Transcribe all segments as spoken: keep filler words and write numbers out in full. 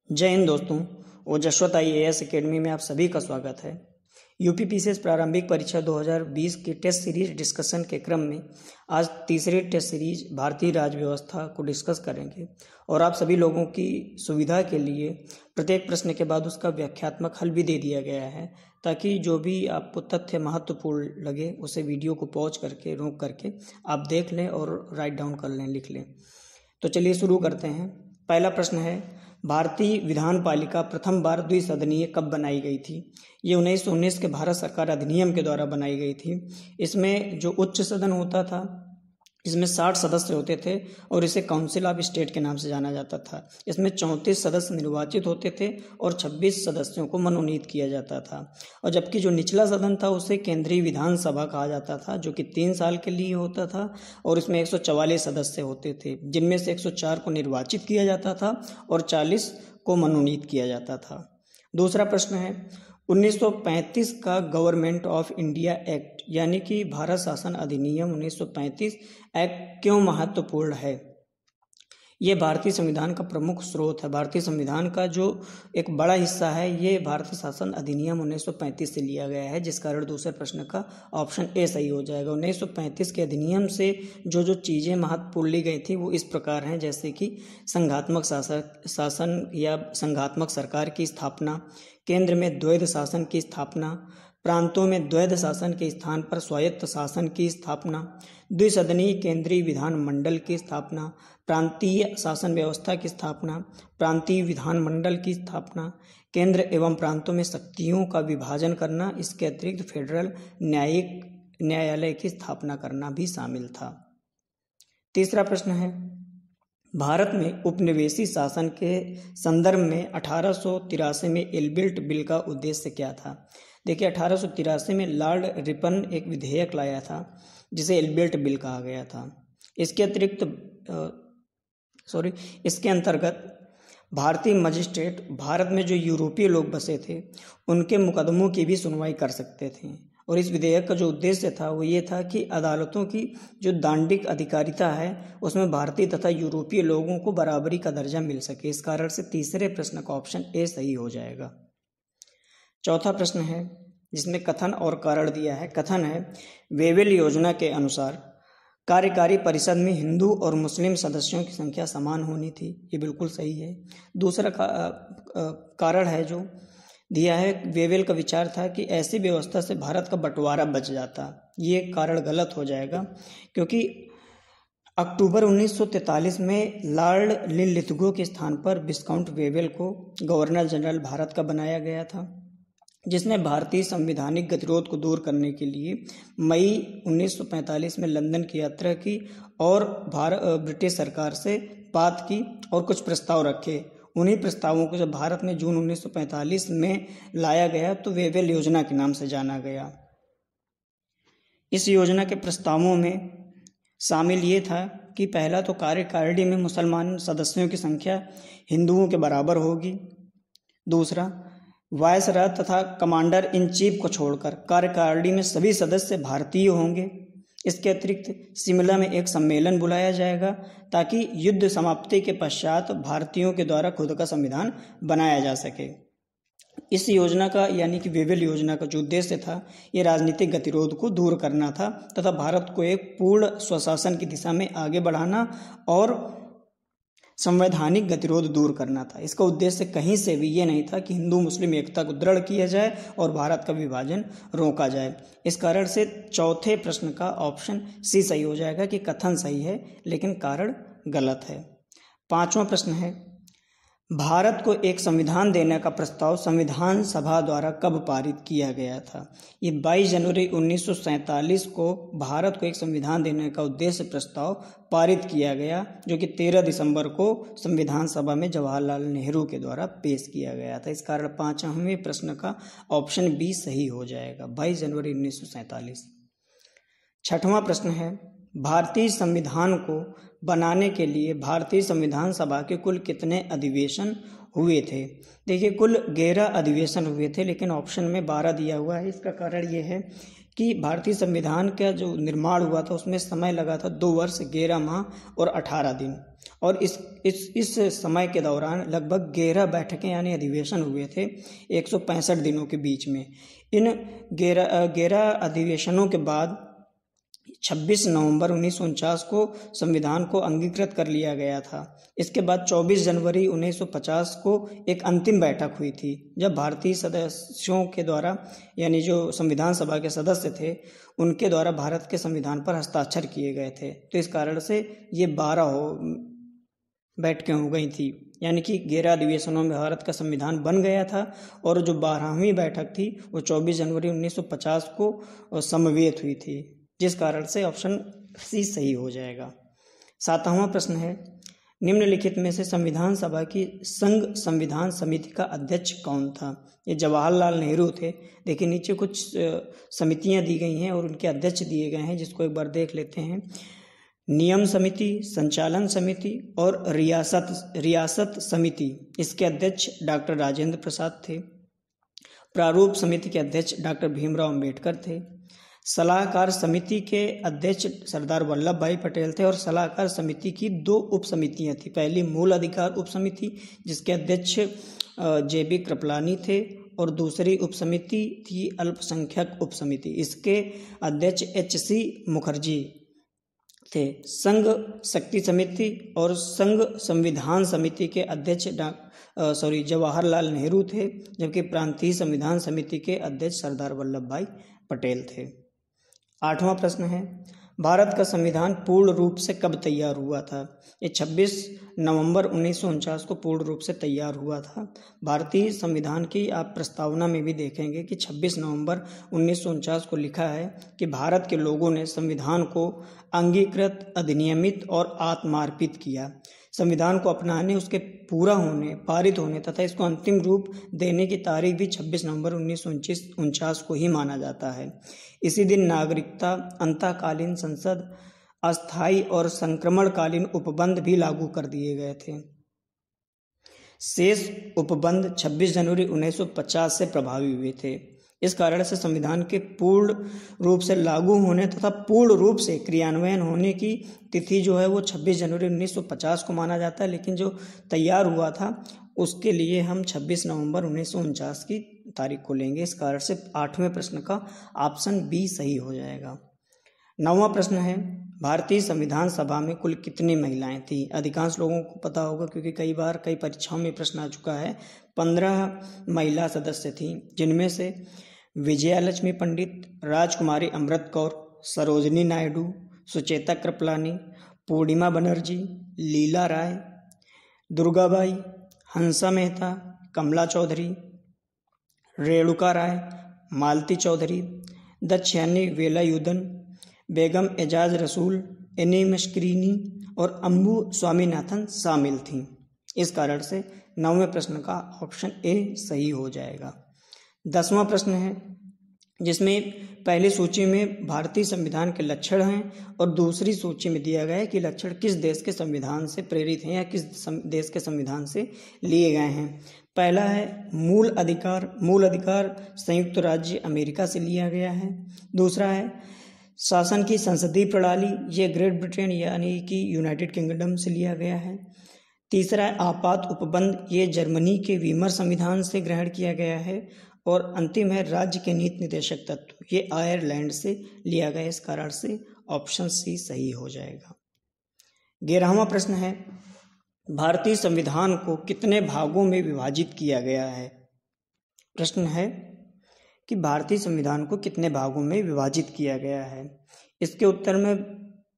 जय हिंद दोस्तों। ओजस्वत आई A S academy में आप सभी का स्वागत है। यूपी पीसीएस प्रारंभिक परीक्षा दो हज़ार बीस की टेस्ट सीरीज डिस्कशन के क्रम में आज तीसरी टेस्ट सीरीज भारतीय राज्य व्यवस्था को डिस्कस करेंगे और आप सभी लोगों की सुविधा के लिए प्रत्येक प्रश्न के बाद उसका व्याख्यात्मक हल भी दे दिया गया है, ताकि जो भी आपको तथ्य महत्वपूर्ण लगे उसे वीडियो को पॉज करके रोक करके आप देख लें और राइट डाउन कर लें, लिख लें। तो चलिए शुरू करते हैं। पहला प्रश्न है, भारतीय विधान पालिका प्रथम बार द्विसदनीय कब बनाई गई थी? ये उन्नीस सौ उन्नीस के भारत सरकार अधिनियम के द्वारा बनाई गई थी। इसमें जो उच्च सदन होता था, इसमें साठ सदस्य होते थे और इसे काउंसिल ऑफ स्टेट के नाम से जाना जाता था। इसमें चौंतीस सदस्य निर्वाचित होते थे और छब्बीस सदस्यों को मनोनीत किया जाता था। और जबकि जो निचला सदन था उसे केंद्रीय विधानसभा कहा जाता था, जो कि तीन साल के लिए होता था और इसमें एक सौ चवालीस सदस्य होते थे, जिनमें से एक सौ चार को निर्वाचित किया जाता था और चालीस को मनोनीत किया जाता था। दूसरा प्रश्न है, उन्नीस सौ पैंतीस का गवर्नमेंट ऑफ इंडिया एक्ट यानी कि भारत शासन अधिनियम उन्नीस सौ पैंतीस एक्ट क्यों महत्वपूर्ण है? ये भारतीय संविधान का प्रमुख स्रोत है। भारतीय संविधान का जो एक बड़ा हिस्सा है ये भारतीय शासन अधिनियम उन्नीस सौ पैंतीस से लिया गया है, जिस कारण दूसरे प्रश्न का ऑप्शन ए सही हो जाएगा। उन्नीस सौ पैंतीस के अधिनियम से जो जो चीज़ें महत्वपूर्ण ली गई थी वो इस प्रकार हैं, जैसे कि संघात्मक शासन शासन या संघात्मक सरकार की स्थापना, केंद्र में द्वैध शासन की स्थापना, प्रांतों में द्वैध शासन के स्थान पर स्वायत्त शासन की स्थापना, द्विसदनीय केंद्रीय विधानमंडल की स्थापना, प्रांतीय शासन व्यवस्था की स्थापना, प्रांतीय विधानमंडल की स्थापना, केंद्र एवं प्रांतों में शक्तियों का विभाजन करना, इसके अतिरिक्त फेडरल न्यायिक न्यायालय की स्थापना करना भी शामिल था। तीसरा प्रश्न है, भारत में उपनिवेशी शासन के संदर्भ में अठारह सौ तिरासी में एलबिल्ट बिल का उद्देश्य क्या था? देखिए, अठारह सौ तिरासी में लॉर्ड रिपन एक विधेयक लाया था जिसे एलबिल्ट बिल कहा गया था। इसके अतिरिक्त सॉरी इसके अंतर्गत भारतीय मजिस्ट्रेट भारत में जो यूरोपीय लोग बसे थे उनके मुकदमों की भी सुनवाई कर सकते थे। और इस विधेयक का जो उद्देश्य था वो ये था कि अदालतों की जो दांडिक अधिकारिता है उसमें भारतीय तथा यूरोपीय लोगों को बराबरी का दर्जा मिल सके। इस कारण से तीसरे प्रश्न का ऑप्शन ए सही हो जाएगा। चौथा प्रश्न है जिसमें कथन और कारण दिया है। कथन है, वेवेल योजना के अनुसार कार्यकारी परिषद में हिंदू और मुस्लिम सदस्यों की संख्या समान होनी थी। ये बिल्कुल सही है। दूसरा का, कारण है जो दिया है, वेवेल का विचार था कि ऐसी व्यवस्था से भारत का बंटवारा बच जाता। ये कारण गलत हो जाएगा, क्योंकि अक्टूबर उन्नीस सौ तैंतालीस में लॉर्ड लिनलिथगो के स्थान पर विस्काउंट वेवेल को गवर्नर जनरल भारत का बनाया गया था, जिसने भारतीय संवैधानिक गतिरोध को दूर करने के लिए मई उन्नीस सौ पैंतालीस में लंदन की यात्रा की और भारत ब्रिटिश सरकार से बात की और कुछ प्रस्ताव रखे। उन्हीं प्रस्तावों को जब भारत में जून उन्नीस सौ पैंतालीस में लाया गया तो वेवेल योजना के नाम से जाना गया। इस योजना के प्रस्तावों में शामिल ये था कि पहला तो कार्यकारिणी में मुसलमान सदस्यों की संख्या हिंदुओं के बराबर होगी। दूसरा, वायसराय तथा कमांडर इन चीफ को छोड़कर कार्यकारिणी में सभी सदस्य भारतीय होंगे। इसके अतिरिक्त शिमला में एक सम्मेलन बुलाया जाएगा ताकि युद्ध समाप्ति के पश्चात भारतीयों के द्वारा खुद का संविधान बनाया जा सके। इस योजना का यानी कि वेवेल योजना का जो उद्देश्य था ये राजनीतिक गतिरोध को दूर करना था तथा भारत को एक पूर्ण स्वशासन की दिशा में आगे बढ़ाना और संवैधानिक गतिरोध दूर करना था। इसका उद्देश्य कहीं से भी ये नहीं था कि हिंदू मुस्लिम एकता को दृढ़ किया जाए और भारत का विभाजन रोका जाए। इस कारण से चौथे प्रश्न का ऑप्शन सी सही हो जाएगा कि कथन सही है लेकिन कारण गलत है। पांचवा प्रश्न है, भारत को एक संविधान देने का प्रस्ताव संविधान सभा द्वारा कब पारित किया गया था? ये बाईस जनवरी उन्नीस सौ सैंतालीस को भारत को एक संविधान देने का उद्देश्य प्रस्ताव पारित किया गया, जो कि तेरह दिसंबर को संविधान सभा में जवाहरलाल नेहरू के द्वारा पेश किया गया था। इस कारण पांचवें प्रश्न का ऑप्शन बी सही हो जाएगा, बाईस जनवरी उन्नीस सौ सैंतालीस। छठवां प्रश्न है, भारतीय संविधान को बनाने के लिए भारतीय संविधान सभा के कुल कितने अधिवेशन हुए थे? देखिए, कुल ग्यारह अधिवेशन हुए थे, लेकिन ऑप्शन में बारह दिया हुआ है। इसका कारण ये है कि भारतीय संविधान का जो निर्माण हुआ था उसमें समय लगा था दो वर्ष ग्यारह माह और अठारह दिन। और इस इस इस समय के दौरान लगभग ग्यारह बैठकें यानी अधिवेशन हुए थे एक सौ पैंसठ दिनों के बीच में। इन ग्यारह ग्यारह अधिवेशनों के बाद छब्बीस नवंबर उन्नीस सौ उनचास को संविधान को अंगीकृत कर लिया गया था। इसके बाद चौबीस जनवरी उन्नीस सौ पचास को एक अंतिम बैठक हुई थी, जब भारतीय सदस्यों के द्वारा यानी जो संविधान सभा के सदस्य थे उनके द्वारा भारत के संविधान पर हस्ताक्षर किए गए थे। तो इस कारण से ये बारह हो बैठकें हो गई थी, यानी कि ग्यारह अधिवेशनों में भारत का संविधान बन गया था और जो बारहवीं बैठक थी वो चौबीस जनवरी उन्नीस सौ पचास को समवेत हुई थी, जिस कारण से ऑप्शन सी सही हो जाएगा। सातवां प्रश्न है, निम्नलिखित में से संविधान सभा की संघ संविधान समिति का अध्यक्ष कौन था? ये जवाहरलाल नेहरू थे। देखिए नीचे कुछ समितियां दी गई हैं और उनके अध्यक्ष दिए गए हैं, जिसको एक बार देख लेते हैं। नियम समिति, संचालन समिति और रियासत रियासत समिति, इसके अध्यक्ष डॉक्टर राजेंद्र प्रसाद थे। प्रारूप समिति के अध्यक्ष डॉक्टर भीमराव अंबेडकर थे। सलाहकार समिति के अध्यक्ष सरदार वल्लभ भाई पटेल थे और सलाहकार समिति की दो उप समितियाँ थी। पहली मूल अधिकार उप समिति जिसके अध्यक्ष जे बी कृपलानी थे और दूसरी उप समिति थी अल्पसंख्यक उप समिति, इसके अध्यक्ष एच सी मुखर्जी थे। संघ शक्ति समिति और संघ संविधान समिति के अध्यक्ष सॉरी जवाहरलाल नेहरू थे, जबकि प्रांतीय संविधान समिति के अध्यक्ष सरदार वल्लभ भाई पटेल थे। आठवां प्रश्न है, भारत का संविधान पूर्ण रूप से कब तैयार हुआ था? ये छब्बीस नवंबर उन्नीस सौ उनचास को पूर्ण रूप से तैयार हुआ था। भारतीय संविधान की आप प्रस्तावना में भी देखेंगे कि छब्बीस नवंबर उन्नीस सौ उनचास को लिखा है कि भारत के लोगों ने संविधान को अंगीकृत, अधिनियमित और आत्मार्पित किया। संविधान को अपनाने, उसके पूरा होने, पारित होने तथा इसको अंतिम रूप देने की तारीख भी छब्बीस नवंबर उन्नीस सौ उनचास को ही माना जाता है। इसी दिन नागरिकता, अंतःकालीन संसद, अस्थायी और संक्रमणकालीन उपबंध भी लागू कर दिए गए थे। शेष उपबंध छब्बीस जनवरी उन्नीस सौ पचास से प्रभावी हुए थे। इस कारण से संविधान के पूर्ण रूप से लागू होने तथा पूर्ण रूप से क्रियान्वयन होने की तिथि जो है वो छब्बीस जनवरी उन्नीस सौ पचास को माना जाता है, लेकिन जो तैयार हुआ था उसके लिए हम छब्बीस नवंबर उन्नीस सौ उनचास की तारीख को लेंगे। इस कारण से आठवें प्रश्न का ऑप्शन बी सही हो जाएगा। नौवां प्रश्न है, भारतीय संविधान सभा में कुल कितनी महिलाएं थी? अधिकांश लोगों को पता होगा क्योंकि कई बार कई परीक्षाओं में प्रश्न आ चुका है। पंद्रह महिला सदस्य थीं, जिनमें से विजयालक्ष्मी पंडित, राजकुमारी अमृत कौर, सरोजनी नायडू, सुचेता कृपलानी, पूर्णिमा बनर्जी, लीला राय, दुर्गाबाई, हंसा मेहता, कमला चौधरी, रेणुका राय, मालती चौधरी, दक्षयानी वेलायुधन, बेगम एजाज रसूल, एनी मस्करीनी और अम्बू स्वामीनाथन शामिल थीं। इस कारण से नौवें प्रश्न का ऑप्शन ए सही हो जाएगा। दसवां प्रश्न है, जिसमें पहली सूची में भारतीय संविधान के लक्षण हैं और दूसरी सूची में दिया गया है कि लक्षण किस देश के संविधान से प्रेरित हैं या किस देश के संविधान से लिए गए हैं। पहला है मूल अधिकार। मूल अधिकार संयुक्त राज्य अमेरिका से लिया गया है। दूसरा है शासन की संसदीय प्रणाली, ये ग्रेट ब्रिटेन यानी कि यूनाइटेड किंगडम से लिया गया है। तीसरा है आपात उपबंध, ये जर्मनी के वीमर संविधान से ग्रहण किया गया है। और अंतिम है राज्य के नीति निर्देशक तत्व, ये आयरलैंड से लिया गया। इस कारण से ऑप्शन सी सही हो जाएगा। ग्यारहवां प्रश्न है, भारतीय संविधान को कितने भागों में विभाजित किया गया है? प्रश्न है कि भारतीय संविधान को कितने भागों में विभाजित किया गया है। इसके उत्तर में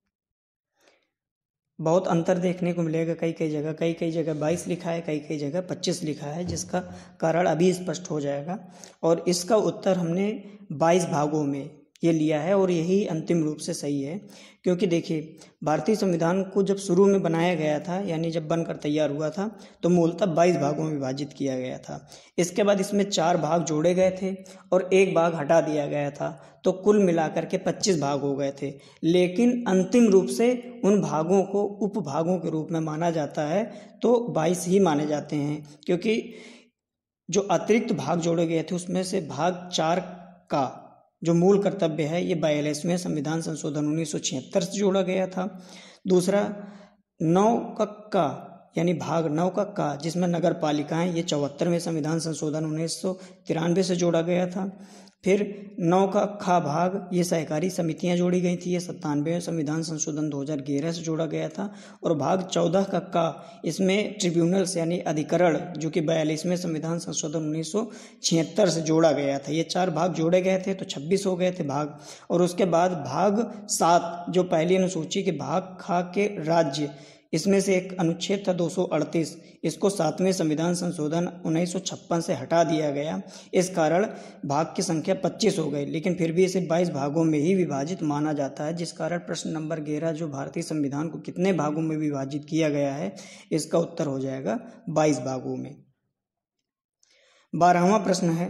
बहुत अंतर देखने को मिलेगा। कई कई जगह कई कई जगह बाईस लिखा है, कई कई जगह पच्चीस लिखा है, जिसका कारण अभी स्पष्ट हो जाएगा। और इसका उत्तर हमने बाईस भागों में ये लिया है और यही अंतिम रूप से सही है, क्योंकि देखिए भारतीय संविधान को जब शुरू में बनाया गया था यानी जब बनकर तैयार हुआ था तो मूलतः बाईस भागों में विभाजित किया गया था। इसके बाद इसमें चार भाग जोड़े गए थे और एक भाग हटा दिया गया था, तो कुल मिलाकर के पच्चीस भाग हो गए थे। लेकिन अंतिम रूप से उन भागों को उप भागों के रूप में माना जाता है, तो बाईस ही माने जाते हैं, क्योंकि जो अतिरिक्त भाग जोड़े गए थे उसमें से भाग चार का जो मूल कर्तव्य है ये बयालीसवें संविधान संशोधन उन्नीस सौ छिहत्तर से जोड़ा गया था। दूसरा नौ का का यानी भाग नौ का का जिसमें नगर पालिकाएं, ये चौहत्तरवें संविधान संशोधन उन्नीस सौ तिरानवे से जोड़ा गया था। फिर नौ का खा भाग, ये सहकारी समितियां जोड़ी गई थी, ये सत्तानवें संविधान संशोधन दो हज़ार ग्यारह से जोड़ा गया था। और भाग चौदह का का, इसमें ट्रिब्यूनल्स यानी अधिकरण, जो कि बयालीसवें संविधान संशोधन उन्नीस सौ छिहत्तर से जोड़ा गया था। ये चार भाग जोड़े गए थे तो छब्बीस हो गए थे भाग। और उसके बाद भाग सात, जो पहली अनुसूची के भाग खा के राज्य, इसमें से एक अनुच्छेद था दो सौ अड़तीस, इसको सातवें संविधान संशोधन उन्नीस सौ छप्पन से हटा दिया गया। इस कारण भाग की संख्या पच्चीस हो गई, लेकिन फिर भी इसे बाईस भागों में ही विभाजित माना जाता है, जिस कारण प्रश्न नंबर ग्यारह, जो भारतीय संविधान को कितने भागों में विभाजित किया गया है, इसका उत्तर हो जाएगा बाईस भागों में। बारहवां प्रश्न है,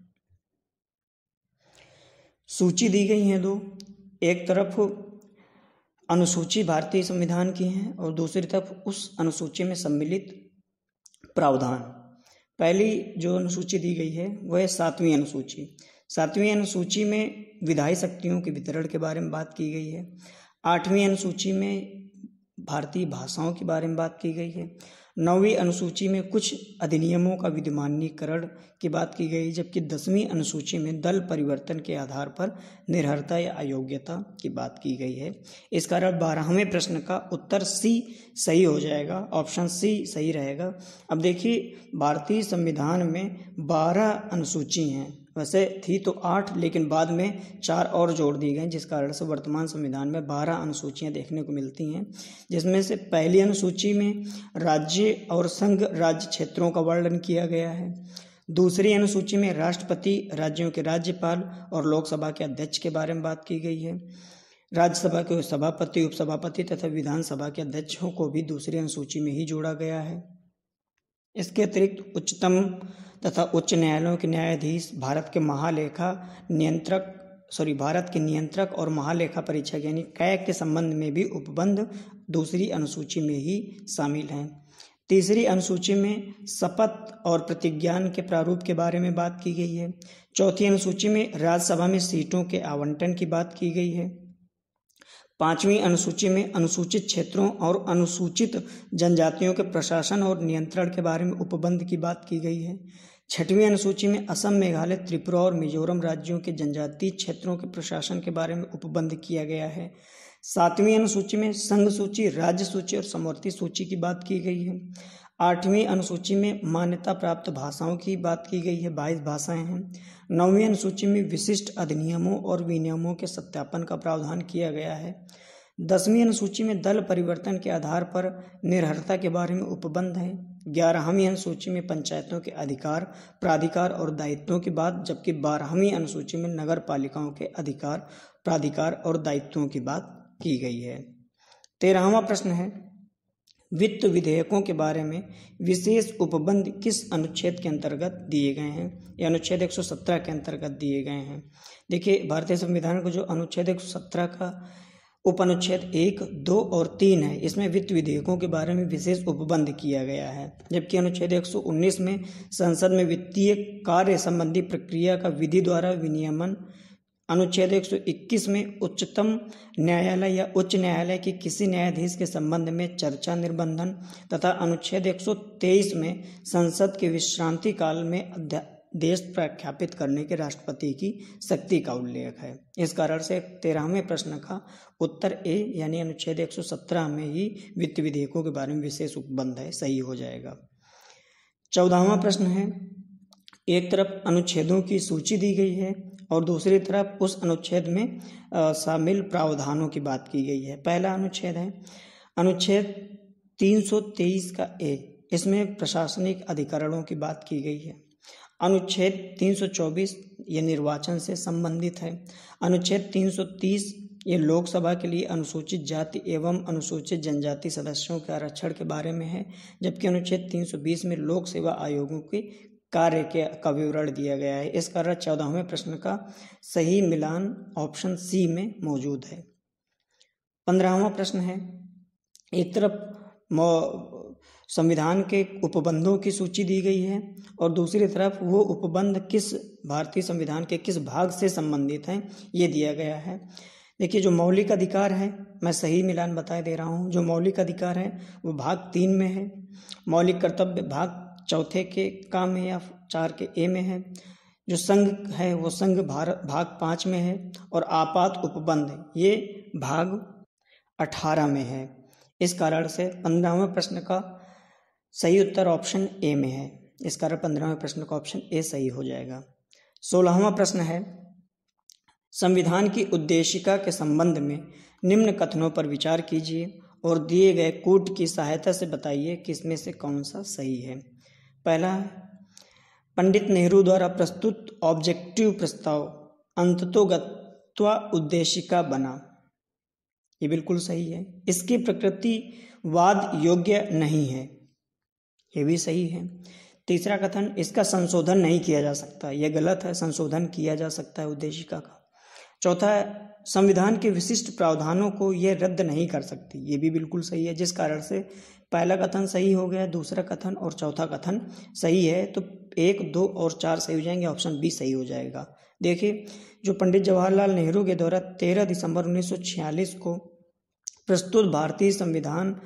सूची दी गई है दो, एक तरफ अनुसूची भारतीय संविधान की है और दूसरी तरफ उस अनुसूची में सम्मिलित प्रावधान। पहली जो अनुसूची दी गई है वह है सातवीं अनुसूची। सातवीं अनुसूची में विधायी शक्तियों के वितरण के बारे में बात की गई है। आठवीं अनुसूची में भारतीय भाषाओं के बारे में बात की गई है। नौवीं अनुसूची में कुछ अधिनियमों का विधिमान्यीकरण की बात की गई, जबकि दसवीं अनुसूची में दल परिवर्तन के आधार पर निर्भरता या अयोग्यता की बात की गई है। इस कारण बारहवें प्रश्न का उत्तर सी सही हो जाएगा, ऑप्शन सी सही रहेगा। अब देखिए, भारतीय संविधान में बारह अनुसूची हैं, वैसे थी तो आठ, लेकिन बाद में चार और जोड़ दी गई, जिस कारण से वर्तमान संविधान में बारह अनुसूचियां देखने को मिलती हैं, जिसमें से पहली अनुसूची में राज्य और संघ राज्य क्षेत्रों का वर्णन किया गया है। दूसरी अनुसूची में राष्ट्रपति, राज्यों के राज्यपाल और लोकसभा के अध्यक्ष के बारे में बात की गई है। राज्यसभा के सभापति, उपसभापति तथा विधानसभा के अध्यक्षों को भी दूसरी अनुसूची में ही जोड़ा गया है। इसके अतिरिक्त उच्चतम तथा उच्च न्यायालयों के न्यायाधीश, भारत के महालेखा नियंत्रक सॉरी भारत के नियंत्रक और महालेखा परीक्षक यानी कैग के संबंध में भी उपबंध दूसरी अनुसूची में ही शामिल हैं। तीसरी अनुसूची में शपथ और प्रतिज्ञान के प्रारूप के बारे में बात की गई है। चौथी अनुसूची में राज्यसभा में सीटों के आवंटन की बात की गई है। पांचवी अनुसूची में अनुसूचित क्षेत्रों और अनुसूचित जनजातियों के प्रशासन और नियंत्रण के बारे में उपबंध की बात की गई है। छठवीं अनुसूची में असम, मेघालय, त्रिपुरा और मिजोरम राज्यों के जनजातीय क्षेत्रों के प्रशासन के बारे में उपबंध किया गया है। सातवीं अनुसूची में संघ सूची, राज्य सूची और समवर्ती सूची की बात की गई है। आठवीं अनुसूची में मान्यता प्राप्त भाषाओं की बात की गई है, बाईस भाषाएं हैं। नौवीं अनुसूची में विशिष्ट अधिनियमों और विनियमों के सत्यापन का प्रावधान किया गया है। दसवीं अनुसूची में दल परिवर्तन के आधार पर निर्भरता के बारे में उपबंध है। ग्यारहवीं अनुसूची में पंचायतों के अधिकार, प्राधिकार और दायित्वों की बात, जबकि बारहवीं अनुसूची में नगर पालिकाओं के अधिकार, प्राधिकार और दायित्वों की बात की गई है। तेरहवां प्रश्न है, वित्त विधेयकों के बारे में विशेष उपबंध किस अनुच्छेद के अंतर्गत दिए गए हैं? ये अनुच्छेद एक सौ सत्रह के अंतर्गत दिए गए हैं। देखिए, भारतीय संविधान को जो अनुच्छेद एक सौ सत्रह का उपअनुच्छेद एक, दो और तीन है, इसमें वित्त विधेयकों के बारे में विशेष उपबंध किया गया है, जबकि अनुच्छेद एक सौ उन्नीस में संसद में वित्तीय कार्य संबंधी प्रक्रिया का विधि द्वारा विनियमन, अनुच्छेद एक सौ इक्कीस में उच्चतम न्यायालय या उच्च न्यायालय के किसी न्यायाधीश के संबंध में चर्चा निर्बंधन तथा अनुच्छेद एक सौ तेईस में संसद के विश्रांति काल में अध्यादेश प्रख्यापित करने के राष्ट्रपति की शक्ति का उल्लेख है। इस कारण से तेरहवें प्रश्न का उत्तर ए यानी अनुच्छेद एक सौ सत्रह में ही वित्त विधेयकों के बारे में विशेष उपबंध है, सही हो जाएगा। चौदहवां प्रश्न है, एक तरफ अनुच्छेदों की सूची दी गई है और दूसरी तरफ उस अनुच्छेद में शामिल प्रावधानों की बात की गई है। पहला अनुच्छेद है अनुच्छेद तीन सौ तेईस का ए, इसमें प्रशासनिक अधिकरणों की बात की गई है। अनुच्छेद तीन सौ चौबीस ये निर्वाचन से संबंधित है। अनुच्छेद तीन सौ तीस ये लोकसभा के लिए अनुसूचित जाति एवं अनुसूचित जनजाति सदस्यों के आरक्षण के बारे में है, जबकि अनुच्छेद तीन सौ बीस में लोक सेवा आयोगों के कार्य के का विवरण दिया गया है। इस कारण चौदहवें प्रश्न का सही मिलान ऑप्शन सी में मौजूद है। पंद्रहवां प्रश्न है, एक तरफ संविधान के उपबंधों की सूची दी गई है और दूसरी तरफ वो उपबंध किस भारतीय संविधान के किस भाग से संबंधित हैं, ये दिया गया है। देखिए, जो मौलिक अधिकार है, मैं सही मिलान बता दे रहा हूँ, जो मौलिक अधिकार है वो भाग तीन में है, मौलिक कर्तव्य भाग चौथे के का में या चार के ए में है, जो संघ है वो संघ भारत भाग पाँच में है, और आपात उपबंध ये भाग अठारह में है। इस कारण से पंद्रहवें प्रश्न का सही उत्तर ऑप्शन ए में है। इस कारण पंद्रहवें प्रश्न का ऑप्शन ए सही हो जाएगा। सोलहवां प्रश्न है, संविधान की उद्देशिका के संबंध में निम्न कथनों पर विचार कीजिए और दिए गए कूट की सहायता से बताइए कि इसमें से कौन सा सही है। पहला है, पंडित नेहरू द्वारा प्रस्तुत ऑब्जेक्टिव प्रस्ताव अंततोगत्वा उद्देशिका बना, ये बिल्कुल सही है। इसकी प्रकृति वाद योग्य नहीं है, ये भी सही है। तीसरा कथन, इसका संशोधन नहीं किया जा सकता, यह गलत है, संशोधन किया जा सकता है उद्देशिका का। चौथा है, संविधान के विशिष्ट प्रावधानों को यह रद्द नहीं कर सकती, ये भी बिल्कुल सही है। जिस कारण से पहला कथन सही हो गया, दूसरा कथन और चौथा कथन सही है, तो एक, दो और चार सही हो जाएंगे, ऑप्शन बी सही हो जाएगा। देखिए, जो पंडित जवाहरलाल नेहरू के द्वारा तेरह दिसंबर उन्नीस सौ छियालीस को प्रस्तुत भारतीय संविधान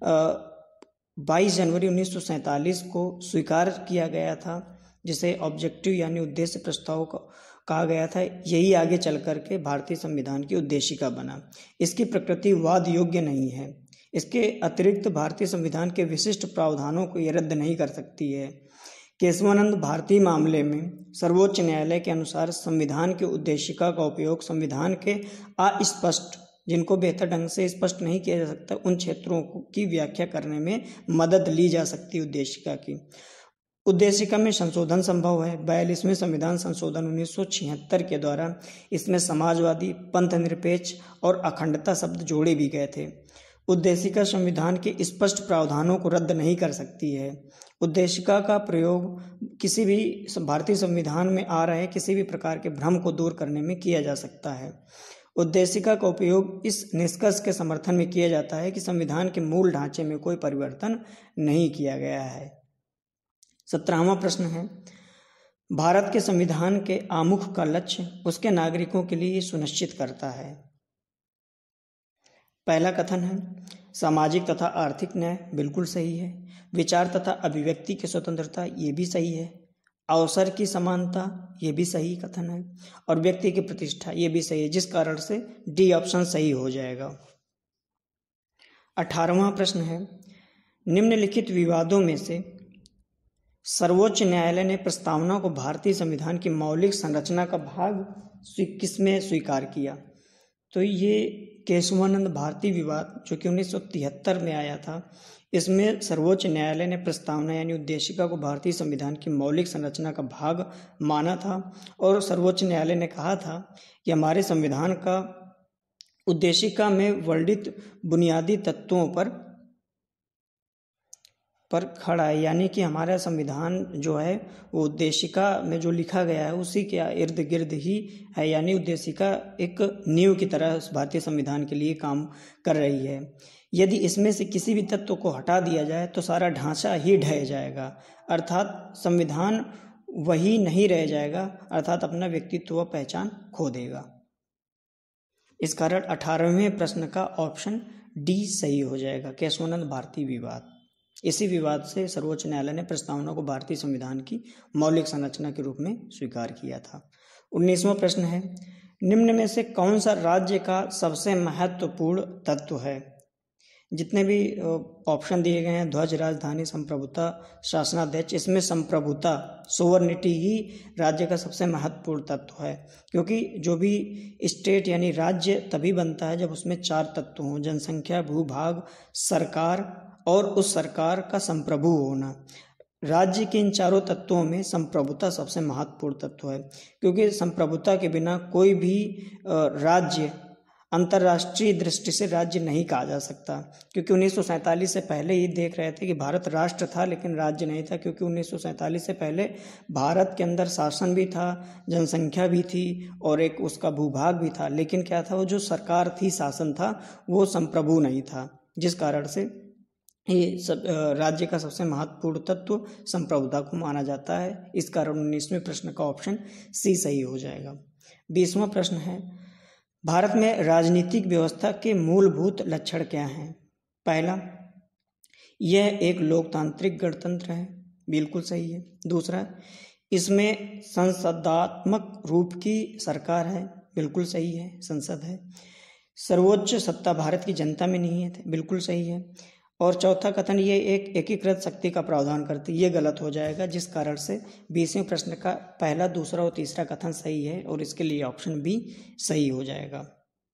बाईस जनवरी उन्नीस सौ सैंतालीस को स्वीकार किया गया था, जिसे ऑब्जेक्टिव यानी उद्देश्य प्रस्ताव कहा गया था, यही आगे चल करके भारतीय संविधान की उद्देशिका बना। इसकी प्रकृति वाद योग्य नहीं है। इसके अतिरिक्त भारतीय संविधान के विशिष्ट प्रावधानों को यह रद्द नहीं कर सकती है। केशवानंद भारतीय मामले में सर्वोच्च न्यायालय के अनुसार संविधान की उद्देशिका का उपयोग संविधान के अस्पष्ट, जिनको बेहतर ढंग से स्पष्ट नहीं किया जा सकता, उन क्षेत्रों की व्याख्या करने में मदद ली जा सकती है उद्देशिका की। उद्देशिका में संशोधन संभव है। बयालीसवें संविधान संशोधन उन्नीस सौ छिहत्तर के द्वारा इसमें समाजवादी, पंथ निरपेक्ष और अखंडता शब्द जोड़े भी गए थे। उद्देशिका संविधान के स्पष्ट प्रावधानों को रद्द नहीं कर सकती है। उद्देशिका का प्रयोग किसी भी भारतीय संविधान में आ रहे किसी भी प्रकार के भ्रम को दूर करने में किया जा सकता है। उद्देशिका का उपयोग इस निष्कर्ष के समर्थन में किया जाता है कि संविधान के मूल ढांचे में कोई परिवर्तन नहीं किया गया है। सत्रहवां प्रश्न है, भारत के संविधान के आमुख का लक्ष्य उसके नागरिकों के लिए सुनिश्चित करता है। पहला कथन है, सामाजिक तथा आर्थिक न्याय, बिल्कुल सही है। विचार तथा अभिव्यक्ति की स्वतंत्रता, ये भी सही है। अवसर की समानता, ये भी सही कथन है। और व्यक्ति की प्रतिष्ठा, ये भी सही है, जिस कारण से डी ऑप्शन सही हो जाएगा। अठारहवां प्रश्न है, निम्नलिखित विवादों में से सर्वोच्च न्यायालय ने प्रस्तावना को भारतीय संविधान की मौलिक संरचना का भाग किसमें स्वीकार किया? तो ये केशवानंद भारती विवाद जो कि उन्नीस सौ तिहत्तर में आया था, इसमें सर्वोच्च न्यायालय ने प्रस्तावना यानी उद्देशिका को भारतीय संविधान की मौलिक संरचना का भाग माना था। और सर्वोच्च न्यायालय ने कहा था कि हमारे संविधान का उद्देशिका में वर्णित बुनियादी तत्वों पर पर खड़ा है, यानी कि हमारा संविधान जो है वो उद्देशिका में जो लिखा गया है उसी के इर्द गिर्द ही है, यानी उद्देशिका एक नींव की तरह भारतीय संविधान के लिए काम कर रही है। यदि इसमें से किसी भी तत्व को हटा दिया जाए तो सारा ढांचा ही ढह जाएगा, अर्थात संविधान वही नहीं रह जाएगा, अर्थात अपना व्यक्तित्व व पहचान खो देगा। इस कारण अठारहवें प्रश्न का ऑप्शन डी सही हो जाएगा, केशवानंद भारती विवाद। इसी विवाद से सर्वोच्च न्यायालय ने प्रस्तावना को भारतीय संविधान की मौलिक संरचना के रूप में स्वीकार किया था। उन्नीसवां प्रश्न है, निम्न में से कौन सा राज्य का सबसे महत्वपूर्ण तत्व है? जितने भी ऑप्शन दिए गए हैं, ध्वज, राजधानी, संप्रभुता, शासनाध्यक्ष, इसमें संप्रभुता, सोवर्निटी ही राज्य का सबसे महत्वपूर्ण तत्व है, क्योंकि जो भी स्टेट यानी राज्य तभी बनता है जब उसमें चार तत्व हों, जनसंख्या, भूभाग, सरकार और उस सरकार का संप्रभु होना। राज्य के इन चारों तत्वों में संप्रभुता सबसे महत्वपूर्ण तत्व है, क्योंकि संप्रभुता के बिना कोई भी राज्य अंतर्राष्ट्रीय दृष्टि से राज्य नहीं कहा जा सकता। क्योंकि उन्नीस सौ सैंतालीस से पहले ही देख रहे थे कि भारत राष्ट्र था लेकिन राज्य नहीं था, क्योंकि उन्नीस सौ सैंतालीस से पहले भारत के अंदर शासन भी था, जनसंख्या भी थी और एक उसका भूभाग भी था, लेकिन क्या था, वो जो सरकार थी, शासन था, वो संप्रभु नहीं था, जिस कारण से ये सब राज्य का सबसे महत्वपूर्ण तत्व संप्रभुता को माना जाता है। इस कारण उन्नीसवें प्रश्न का ऑप्शन सी सही हो जाएगा। बीसवां प्रश्न है, भारत में राजनीतिक व्यवस्था के मूलभूत लक्षण क्या हैं? पहला, यह एक लोकतांत्रिक गणतंत्र है, बिल्कुल सही है। दूसरा, इसमें संसदात्मक रूप की सरकार है, बिल्कुल सही है, संसद है। सर्वोच्च सत्ता भारत की जनता में नहीं है, बिल्कुल सही है। और चौथा कथन, ये एक एकीकृत शक्ति का प्रावधान करती है, ये गलत हो जाएगा, जिस कारण से बीसवें प्रश्न का पहला, दूसरा और तीसरा कथन सही है और इसके लिए ऑप्शन बी सही हो जाएगा।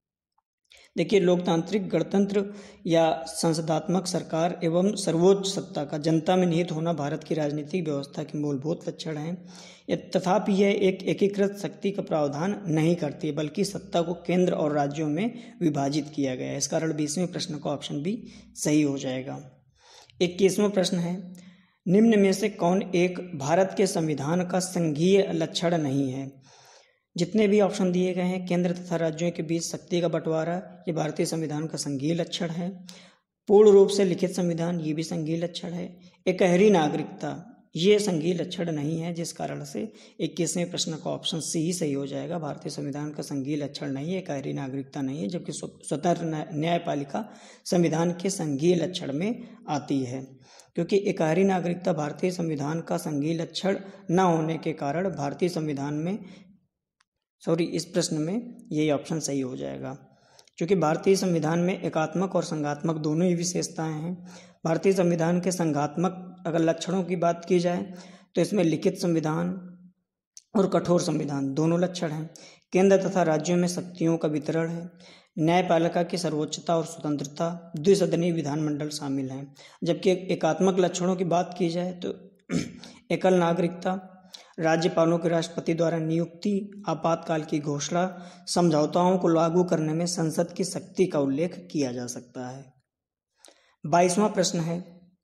देखिए, लोकतांत्रिक गणतंत्र या संसदात्मक सरकार एवं सर्वोच्च सत्ता का जनता में निहित होना भारत की राजनीतिक व्यवस्था के मूलभूत लक्षण हैं। तथापि यह एक एकीकृत शक्ति का प्रावधान नहीं करती है, बल्कि सत्ता को केंद्र और राज्यों में विभाजित किया गया है। इस कारण बीसवें प्रश्न का ऑप्शन बी सही हो जाएगा। इक्कीसवां प्रश्न है, निम्न में से कौन एक भारत के संविधान का संघीय लक्षण नहीं है? जितने भी ऑप्शन दिए गए हैं, केंद्र तथा राज्यों के बीच शक्ति का बंटवारा, ये भारतीय संविधान का संघीय लक्षण है। पूर्ण रूप से लिखित संविधान, ये भी संघीय लक्षण है। एकहरी नागरिकता, ये संघीय लक्षण नहीं है, जिस कारण से इक्कीसवें प्रश्न का ऑप्शन सी ही सही हो जाएगा। भारतीय संविधान का संघीय लक्षण नहीं है, एकहरी नागरिकता नहीं है, जबकि स्वतंत्र न्यायपालिका संविधान के संघीय लक्षण में आती है। क्योंकि एकहरी नागरिकता भारतीय संविधान का संघीय लक्षण न होने के कारण भारतीय संविधान में सॉरी इस प्रश्न में यही ऑप्शन सही हो जाएगा। क्योंकि भारतीय संविधान में एकात्मक और संघात्मक दोनों ही विशेषताएं हैं। भारतीय संविधान के संघात्मक अगर लक्षणों की बात की जाए तो इसमें लिखित संविधान और कठोर संविधान दोनों लक्षण हैं। केंद्र तथा राज्यों में शक्तियों का वितरण है। न्यायपालिका की सर्वोच्चता और स्वतंत्रता, द्विसदनीय विधानमंडल शामिल हैं। जबकि एकात्मक लक्षणों की बात की जाए तो एकल नागरिकता, राज्यपालों के राष्ट्रपति द्वारा नियुक्ति, आपातकाल की घोषणा, समझौताओं को लागू करने में संसद की शक्ति का उल्लेख किया जा सकता है। बाईसवां प्रश्न है,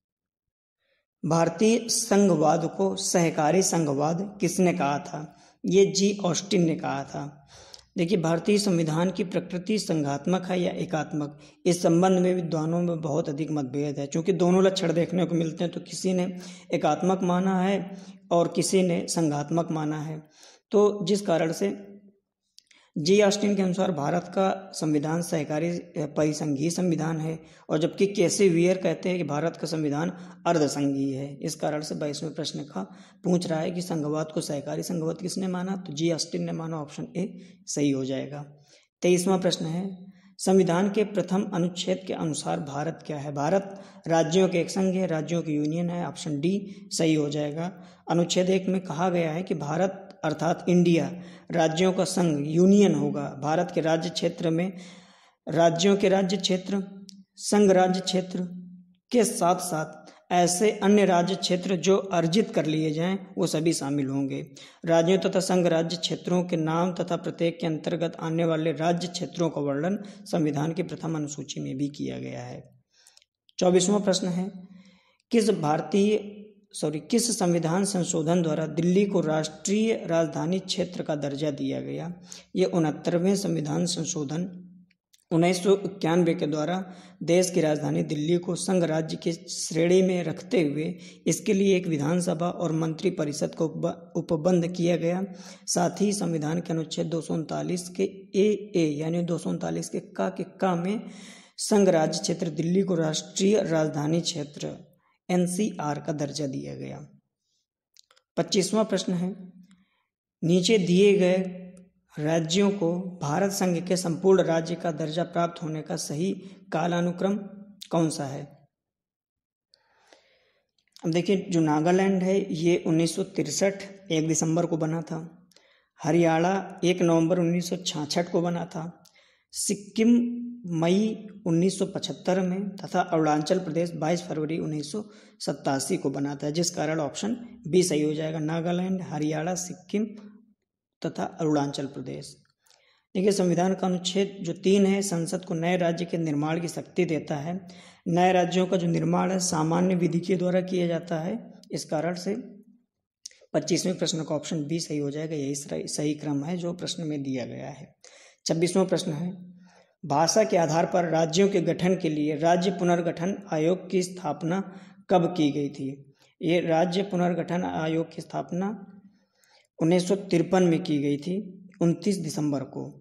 भारतीय संघवाद को सहकारी संघवाद किसने कहा था? ये जी ऑस्टिन ने कहा था। देखिए, भारतीय संविधान की प्रकृति संघात्मक है या एकात्मक, इस संबंध में विद्वानों में बहुत अधिक मतभेद है। क्योंकि दोनों लक्षण देखने को मिलते हैं, तो किसी ने एकात्मक माना है और किसी ने संघात्मक माना है। तो जिस कारण से जी ऑस्टिन के अनुसार भारत का संविधान सहकारी परिसंघीय संविधान है, और जबकि केसी वियर कहते हैं कि भारत का संविधान अर्धसंघीय है। इस कारण से बाईसवें प्रश्न का पूछ रहा है कि संघवाद को सहकारी संघवाद किसने माना? तो जी ऑस्टिन ने माना, ऑप्शन ए सही हो जाएगा। तेईसवां प्रश्न है, संविधान के प्रथम अनुच्छेद के अनुसार भारत क्या है? भारत राज्यों के एक संघ है, राज्यों की यूनियन है, ऑप्शन डी सही हो जाएगा। अनुच्छेद एक में कहा गया है कि भारत अर्थात इंडिया राज्यों का संघ यूनियन होगा। भारत के राज्य क्षेत्र में राज्यों के राज्य क्षेत्र, संघ राज्य क्षेत्र के साथ साथ ऐसे अन्य राज्य क्षेत्र जो अर्जित कर लिए जाएं वो सभी शामिल होंगे। राज्यों तथा संघ राज्य क्षेत्रों के नाम तथा प्रत्येक के अंतर्गत आने वाले राज्य क्षेत्रों का वर्णन संविधान की प्रथम अनुसूची में भी किया गया है। चौबीसवां प्रश्न है, किस भारतीय सॉरी किस संविधान संशोधन द्वारा दिल्ली को राष्ट्रीय राजधानी क्षेत्र का दर्जा दिया गया? ये उनहत्तरवें संविधान संशोधन उन्नीस सौ इक्यानवे के द्वारा देश की राजधानी दिल्ली को संघ राज्य की श्रेणी में रखते हुए इसके लिए एक विधानसभा और मंत्री परिषद को उपबंध किया गया। साथ ही संविधान के अनुच्छेद दो सौ उनतालीस के ए ए यानी दो सौ उनतालीस के का के का में संघ राज्य क्षेत्र दिल्ली को राष्ट्रीय राजधानी क्षेत्र एन सी आर का दर्जा दिया गया। पच्चीसवां प्रश्न है, नीचे दिए गए राज्यों को भारत संघ के संपूर्ण राज्य का दर्जा प्राप्त होने का सही कालानुक्रम कौन सा है? अब देखिए, जो नागालैंड है ये उन्नीस सौ तिरसठ एक दिसंबर को बना था। हरियाणा एक नवंबर उन्नीस सौ छियासठ को बना था। सिक्किम मई उन्नीस सौ पचहत्तर में तथा अरुणाचल प्रदेश बाईस फरवरी उन्नीस सौ सत्तासी को बना था, जिस कारण ऑप्शन बी सही हो जाएगा। नागालैंड, हरियाणा, सिक्किम तथा अरुणाचल प्रदेश। देखिए, संविधान का अनुच्छेद जो तीन है संसद को नए राज्य के निर्माण की शक्ति देता है। नए राज्यों का जो निर्माण है सामान्य विधि के द्वारा किया जाता है। इस कारण से पच्चीसवें प्रश्न का ऑप्शन बी सही हो जाएगा। यही सही क्रम है जो प्रश्न में दिया गया है। छब्बीसवां प्रश्न है, भाषा के आधार पर राज्यों के गठन के लिए राज्य पुनर्गठन आयोग की स्थापना कब की गई थी? ये राज्य पुनर्गठन आयोग की स्थापना उन्नीस सौ तिरपन में की गई थी, उनतीस दिसंबर को।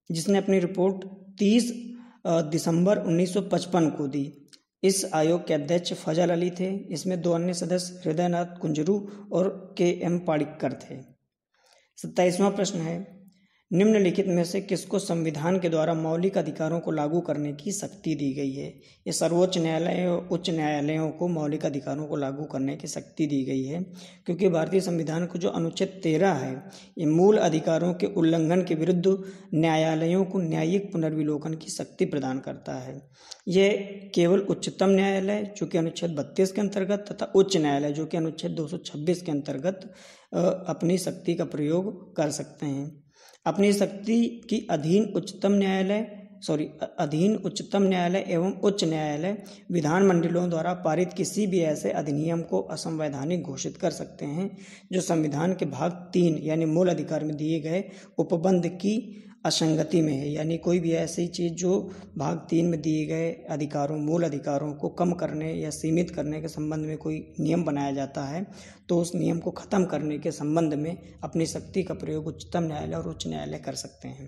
जिसने अपनी रिपोर्ट तीस दिसंबर उन्नीस सौ पचपन को दी। इस आयोग के अध्यक्ष फजल अली थे। इसमें दो अन्य सदस्य हृदयनाथ कुंजरू और के एम पाड़िक्कर थे। सत्ताईसवां प्रश्न है, निम्नलिखित में से किसको संविधान के द्वारा मौलिक अधिकारों को लागू करने की शक्ति दी गई है? ये सर्वोच्च न्यायालय और उच्च न्यायालयों को मौलिक अधिकारों को लागू करने की शक्ति दी गई है, क्योंकि भारतीय संविधान को जो अनुच्छेद तेरह है, ये मूल अधिकारों के उल्लंघन के विरुद्ध न्यायालयों को न्यायिक पुनर्विलोकन की शक्ति प्रदान करता है। यह केवल उच्चतम न्यायालय जो कि अनुच्छेद बत्तीस के अंतर्गत तथा उच्च न्यायालय जो कि अनुच्छेद दो सौ छब्बीस के अंतर्गत अपनी शक्ति का प्रयोग कर सकते हैं। अपनी शक्ति की अधीन उच्चतम न्यायालय सॉरी अधीन उच्चतम न्यायालय एवं उच्च न्यायालय विधानमंडलों द्वारा पारित किसी भी ऐसे अधिनियम को असंवैधानिक घोषित कर सकते हैं जो संविधान के भाग तीन यानी मूल अधिकार में दिए गए उपबंध की असंगति में है। यानी कोई भी ऐसी चीज़ जो भाग तीन में दिए गए अधिकारों मूल अधिकारों को कम करने या सीमित करने के संबंध में कोई नियम बनाया जाता है, तो उस नियम को ख़त्म करने के संबंध में अपनी शक्ति का प्रयोग उच्चतम न्यायालय और उच्च न्यायालय कर सकते हैं।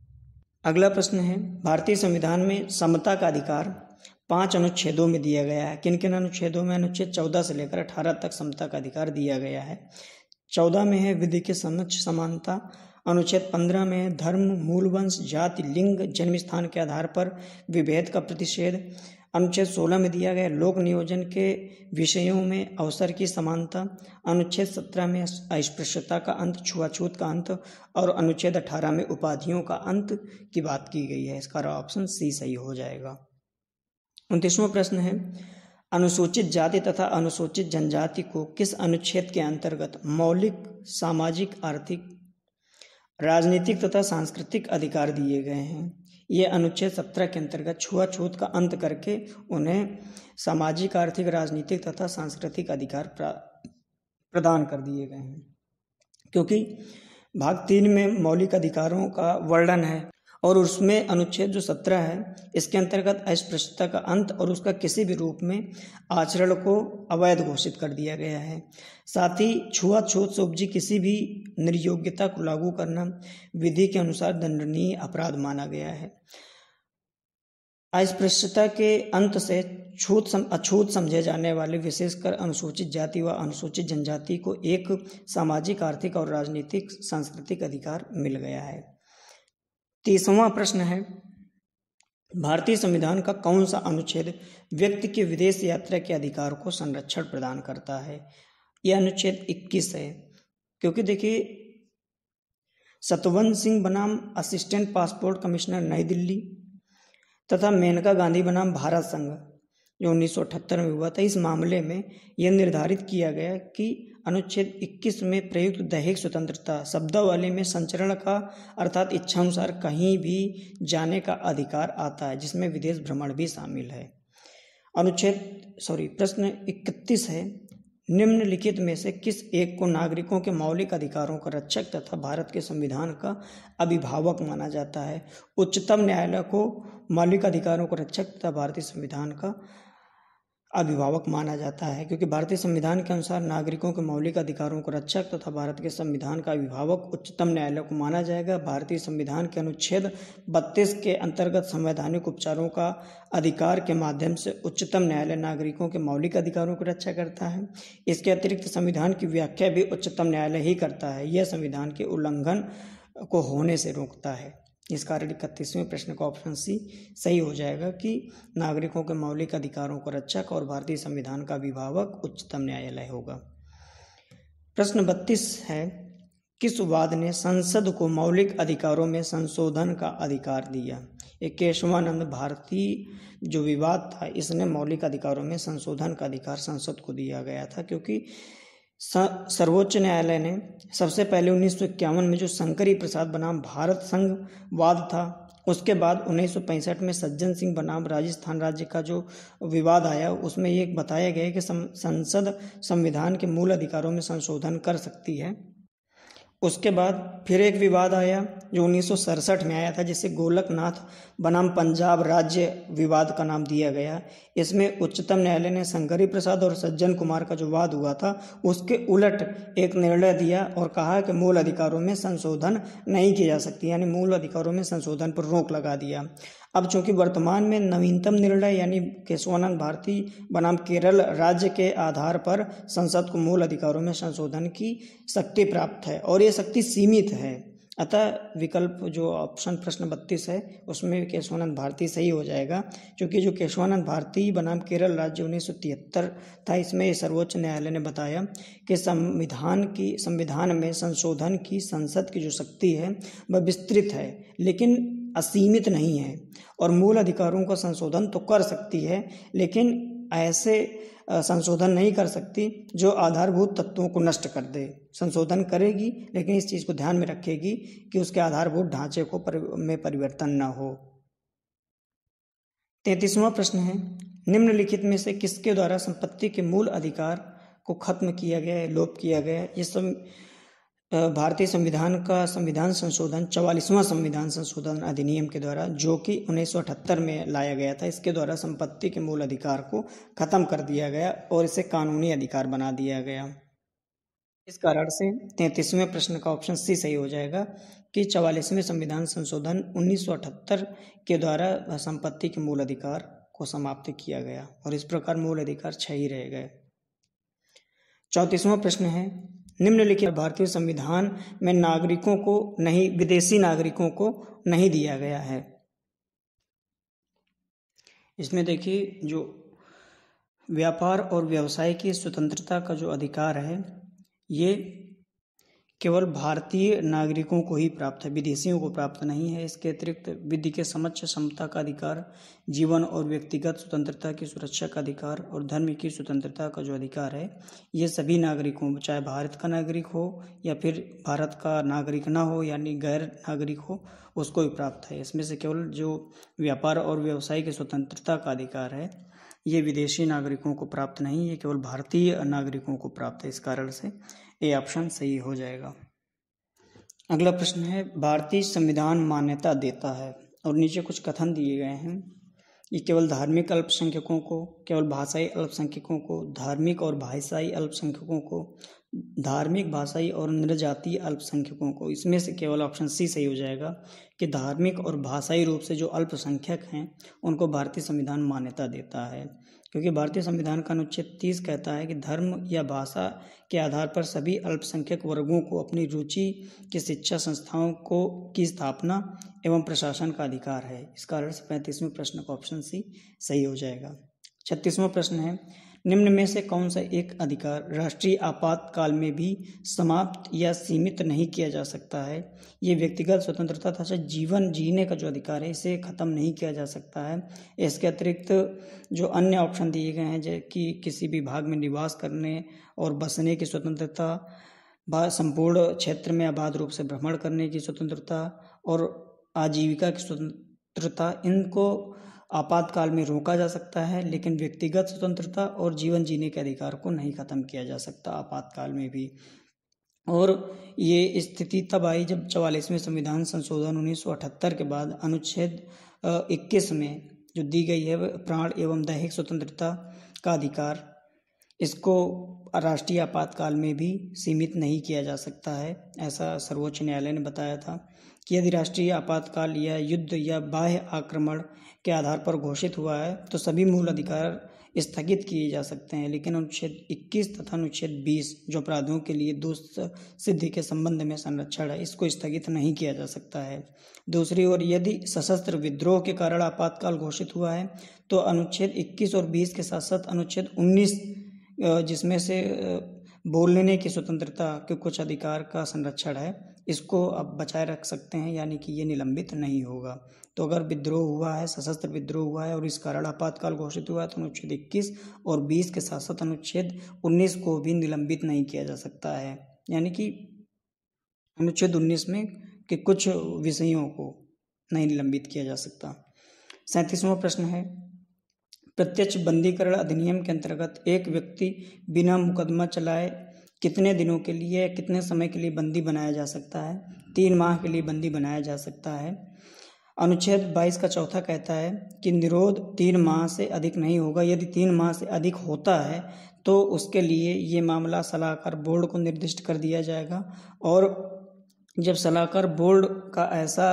अगला प्रश्न है, भारतीय संविधान में समता का अधिकार पांच अनुच्छेदों में दिया गया है। किन किन अनुच्छेदों में? अनुच्छेद चौदह से लेकर अठारह तक समता का अधिकार दिया गया है। चौदह में है विधि के समक्ष समानता। अनुच्छेद पंद्रह में है धर्म, मूल वंश, जाति, लिंग, जन्म स्थान के आधार पर विभेद का प्रतिषेध। अनुच्छेद सोलह में दिया गया लोक नियोजन के विषयों में अवसर की समानता। अनुच्छेद सत्रह में अस्पृश्यता का अंत, छुआछूत का अंत और अनुच्छेद अठारह में उपाधियों का अंत की बात की गई है। इसका ऑप्शन सी सही हो जाएगा। उनतीसवां प्रश्न है, अनुसूचित जाति तथा अनुसूचित जनजाति को किस अनुच्छेद के अंतर्गत मौलिक सामाजिक आर्थिक राजनीतिक तथा सांस्कृतिक अधिकार दिए गए हैं? ये अनुच्छेद सत्रह के अंतर्गत छुआछूत का अंत करके उन्हें सामाजिक आर्थिक राजनीतिक तथा सांस्कृतिक अधिकार प्रदान कर दिए गए हैं, क्योंकि भाग तीन में मौलिक अधिकारों का वर्णन है और उसमें अनुच्छेद जो सत्रह है इसके अंतर्गत अस्पृश्यता का अंत और उसका किसी भी रूप में आचरण को अवैध घोषित कर दिया गया है। साथ ही छुआछूत से उपजी किसी भी निर्योग्यता को लागू करना विधि के अनुसार दंडनीय अपराध माना गया है। अस्पृश्यता के अंत से छूत सम, अछूत समझे जाने वाले विशेषकर अनुसूचित जाति व अनुसूचित जनजाति को एक सामाजिक आर्थिक और राजनीतिक सांस्कृतिक अधिकार मिल गया है। तीसवां प्रश्न है, भारतीय संविधान का कौन सा अनुच्छेद व्यक्ति के विदेश यात्रा के अधिकार को संरक्षण प्रदान करता है? यह अनुच्छेद इक्कीस है, क्योंकि देखिए सतवंत सिंह बनाम असिस्टेंट पासपोर्ट कमिश्नर नई दिल्ली तथा मेनका गांधी बनाम भारत संघ जो उन्नीस सौ अठहत्तर में हुआ था, इस मामले में यह निर्धारित किया गया कि अनुच्छेद इक्कीस में प्रयुक्त दैहिक स्वतंत्रता शब्दावली में संचरण का अर्थात इच्छानुसार कहीं भी जाने का अधिकार आता है, जिसमें विदेश भ्रमण भी शामिल है। अनुच्छेद सॉरी प्रश्न इकतीस है, निम्नलिखित में से किस एक को नागरिकों के मौलिक अधिकारों का रक्षक तथा भारत के संविधान का अभिभावक माना जाता है? उच्चतम न्यायालय को मौलिक अधिकारों का रक्षक तथा भारतीय संविधान का अभिभावक माना जाता है, क्योंकि भारतीय संविधान के अनुसार नागरिकों के मौलिक अधिकारों को रक्षक तथा भारत के संविधान का अभिभावक उच्चतम न्यायालय को माना जाएगा। भारतीय संविधान के अनुच्छेद बत्तीस के अंतर्गत संवैधानिक उपचारों का अधिकार के माध्यम से उच्चतम न्यायालय नागरिकों के मौलिक अधिकारों की रक्षा करता है। इसके अतिरिक्त संविधान की व्याख्या भी उच्चतम न्यायालय ही करता है। यह संविधान के उल्लंघन को होने से रोकता है। इस कारण इकतीसवें प्रश्न का ऑप्शन सी सही हो जाएगा कि नागरिकों के मौलिक अधिकारों को रक्षक और भारतीय संविधान का अभिभावक उच्चतम न्यायालय होगा। प्रश्न बत्तीस है, किस वाद ने संसद को मौलिक अधिकारों में संशोधन का अधिकार दिया? एक केशवानंद भारती जो विवाद था, इसने मौलिक अधिकारों में संशोधन का अधिकार संसद को दिया गया था, क्योंकि सर्वोच्च न्यायालय ने सबसे पहले उन्नीस सौ इक्यावन में जो शंकरी प्रसाद बनाम भारत संघ वाद था, उसके बाद उन्नीस सौ पैंसठ में सज्जन सिंह बनाम राजस्थान राज्य का जो विवाद आया, उसमें ये बताया गया कि संसद संविधान के मूल अधिकारों में संशोधन कर सकती है। उसके बाद फिर एक विवाद आया जो उन्नीस सौ सड़सठ में आया था, जिसे गोलकनाथ बनाम पंजाब राज्य विवाद का नाम दिया गया। इसमें उच्चतम न्यायालय ने शंकरी प्रसाद और सज्जन कुमार का जो वाद हुआ था उसके उलट एक निर्णय दिया और कहा कि मूल अधिकारों में संशोधन नहीं की जा सकती, यानी मूल अधिकारों में संशोधन पर रोक लगा दिया। अब चूंकि वर्तमान में नवीनतम निर्णय यानी केशवानंद भारती बनाम केरल राज्य के आधार पर संसद को मूल अधिकारों में संशोधन की शक्ति प्राप्त है और ये शक्ति सीमित है, अतः विकल्प जो ऑप्शन प्रश्न बत्तीस है उसमें केशवानंद भारती सही हो जाएगा। क्योंकि जो केशवानंद भारती बनाम केरल राज्य उन्नीस सौ तिहत्तर था, इसमें सर्वोच्च न्यायालय ने बताया कि संविधान की संविधान में संशोधन की संसद की जो शक्ति है वह विस्तृत है लेकिन असीमित नहीं है और मूल अधिकारों का संशोधन तो कर सकती है लेकिन ऐसे संशोधन नहीं कर सकती जो आधारभूत तत्वों को नष्ट कर दे। संशोधन करेगी लेकिन इस चीज़ को ध्यान में रखेगी कि उसके आधारभूत ढांचे को पर, में परिवर्तन न हो। तैंतीसवां प्रश्न है, निम्नलिखित में से किसके द्वारा संपत्ति के मूल अधिकार को खत्म किया गया है, लोप किया गया है? ये सब भारतीय संविधान का संविधान संशोधन चौवालीसवां संविधान संशोधन अधिनियम के द्वारा जो कि उन्नीस सौ अठहत्तर में लाया गया था, इसके द्वारा संपत्ति के मूल अधिकार को खत्म कर दिया गया और इसे कानूनी अधिकार बना दिया गया। इस कारण से तैंतीसवें प्रश्न का ऑप्शन सी सही हो जाएगा कि चौवालीसवें संविधान संशोधन उन्नीस सौ अठहत्तर के द्वारा संपत्ति के मूल अधिकार को समाप्त किया गया और इस प्रकार मूल अधिकार छह ही रह गए। चौंतीसवां प्रश्न है, निम्नलिखित भारतीय संविधान में नागरिकों को नहीं विदेशी नागरिकों को नहीं दिया गया है। इसमें देखिए जो व्यापार और व्यवसाय की स्वतंत्रता का जो अधिकार है ये केवल भारतीय नागरिकों को ही प्राप्त है, विदेशियों को प्राप्त नहीं है। इसके अतिरिक्त विधि के समक्ष समता का अधिकार, जीवन और व्यक्तिगत स्वतंत्रता की सुरक्षा का अधिकार और धर्म की स्वतंत्रता का जो अधिकार है ये सभी नागरिकों, चाहे भारत का नागरिक हो या फिर भारत का नागरिक ना हो यानी गैर नागरिक हो, उसको भी प्राप्त है। इसमें से केवल जो व्यापार और व्यवसाय की स्वतंत्रता का अधिकार है ये विदेशी नागरिकों को प्राप्त नहीं, ये केवल भारतीय नागरिकों को प्राप्त है। इस कारण से ए ऑप्शन सही हो जाएगा। अगला प्रश्न है, भारतीय संविधान मान्यता देता है और नीचे कुछ कथन दिए गए हैं। ये केवल धार्मिक अल्पसंख्यकों को, केवल भाषाई अल्पसंख्यकों को, धार्मिक और भाषाई अल्पसंख्यकों को, धार्मिक भाषाई और नृजातीय अल्पसंख्यकों को। इसमें से केवल ऑप्शन सी सही हो जाएगा कि धार्मिक और भाषाई रूप से जो अल्पसंख्यक हैं उनको भारतीय संविधान मान्यता देता है, क्योंकि भारतीय संविधान का अनुच्छेद तीस कहता है कि धर्म या भाषा के आधार पर सभी अल्पसंख्यक वर्गों को अपनी रुचि की शिक्षा संस्थाओं को की स्थापना एवं प्रशासन का अधिकार है। इस कारण से पैंतीसवें प्रश्न का ऑप्शन सी सही हो जाएगा। छत्तीसवां प्रश्न है, निम्न में से कौन सा एक अधिकार राष्ट्रीय आपातकाल में भी समाप्त या सीमित नहीं किया जा सकता है? ये व्यक्तिगत स्वतंत्रता तथा जीवन जीने का जो अधिकार है इसे खत्म नहीं किया जा सकता है। इसके अतिरिक्त जो अन्य ऑप्शन दिए गए हैं जैसे कि किसी भी भाग में निवास करने और बसने की स्वतंत्रता, संपूर्ण क्षेत्र में अबाध रूप से भ्रमण करने की स्वतंत्रता और आजीविका की स्वतंत्रता, इनको आपातकाल में रोका जा सकता है, लेकिन व्यक्तिगत स्वतंत्रता और जीवन जीने के अधिकार को नहीं खत्म किया जा सकता आपातकाल में भी। और ये स्थिति तब आई जब चौवालीसवें संविधान संशोधन उन्नीस सौ अठहत्तर के बाद अनुच्छेद इक्कीस में जो दी गई है प्राण एवं दैहिक स्वतंत्रता का अधिकार, इसको राष्ट्रीय आपातकाल में भी सीमित नहीं किया जा सकता है। ऐसा सर्वोच्च न्यायालय ने बताया था कि यदि राष्ट्रीय आपातकाल या युद्ध या बाह्य आक्रमण के आधार पर घोषित हुआ है तो सभी मूल अधिकार स्थगित किए जा सकते हैं, लेकिन अनुच्छेद इक्कीस तथा अनुच्छेद बीस जो अपराधों के लिए दोष सिद्धि के संबंध में संरक्षण है इसको स्थगित नहीं किया जा सकता है। दूसरी ओर यदि सशस्त्र विद्रोह के कारण आपातकाल घोषित हुआ है तो अनुच्छेद इक्कीस और बीस के साथ साथ अनुच्छेद उन्नीस जिसमें से बोलने की स्वतंत्रता के कुछ अधिकार का संरक्षण है इसको अब बचाए रख सकते हैं, यानी कि ये निलंबित नहीं होगा। तो अगर विद्रोह हुआ है, सशस्त्र विद्रोह हुआ है और इस कारण आपातकाल घोषित हुआ है तो अनुच्छेद इक्कीस और बीस के साथ साथ अनुच्छेद उन्नीस को भी निलंबित नहीं किया जा सकता है, यानी कि अनुच्छेद उन्नीस में के कुछ विषयों को नहीं निलंबित किया जा सकता। सैंतीसवां प्रश्न है, प्रत्यक्ष बंदीकरण अधिनियम के अंतर्गत एक व्यक्ति बिना मुकदमा चलाए कितने दिनों के लिए, कितने समय के लिए बंदी बनाया जा सकता है? तीन माह के लिए बंदी बनाया जा सकता है। अनुच्छेद बाईस का चौथा कहता है कि निरोध तीन माह से अधिक नहीं होगा। यदि तीन माह से अधिक होता है तो उसके लिए ये मामला सलाहकार बोर्ड को निर्दिष्ट कर दिया जाएगा, और जब सलाहकार बोर्ड का ऐसा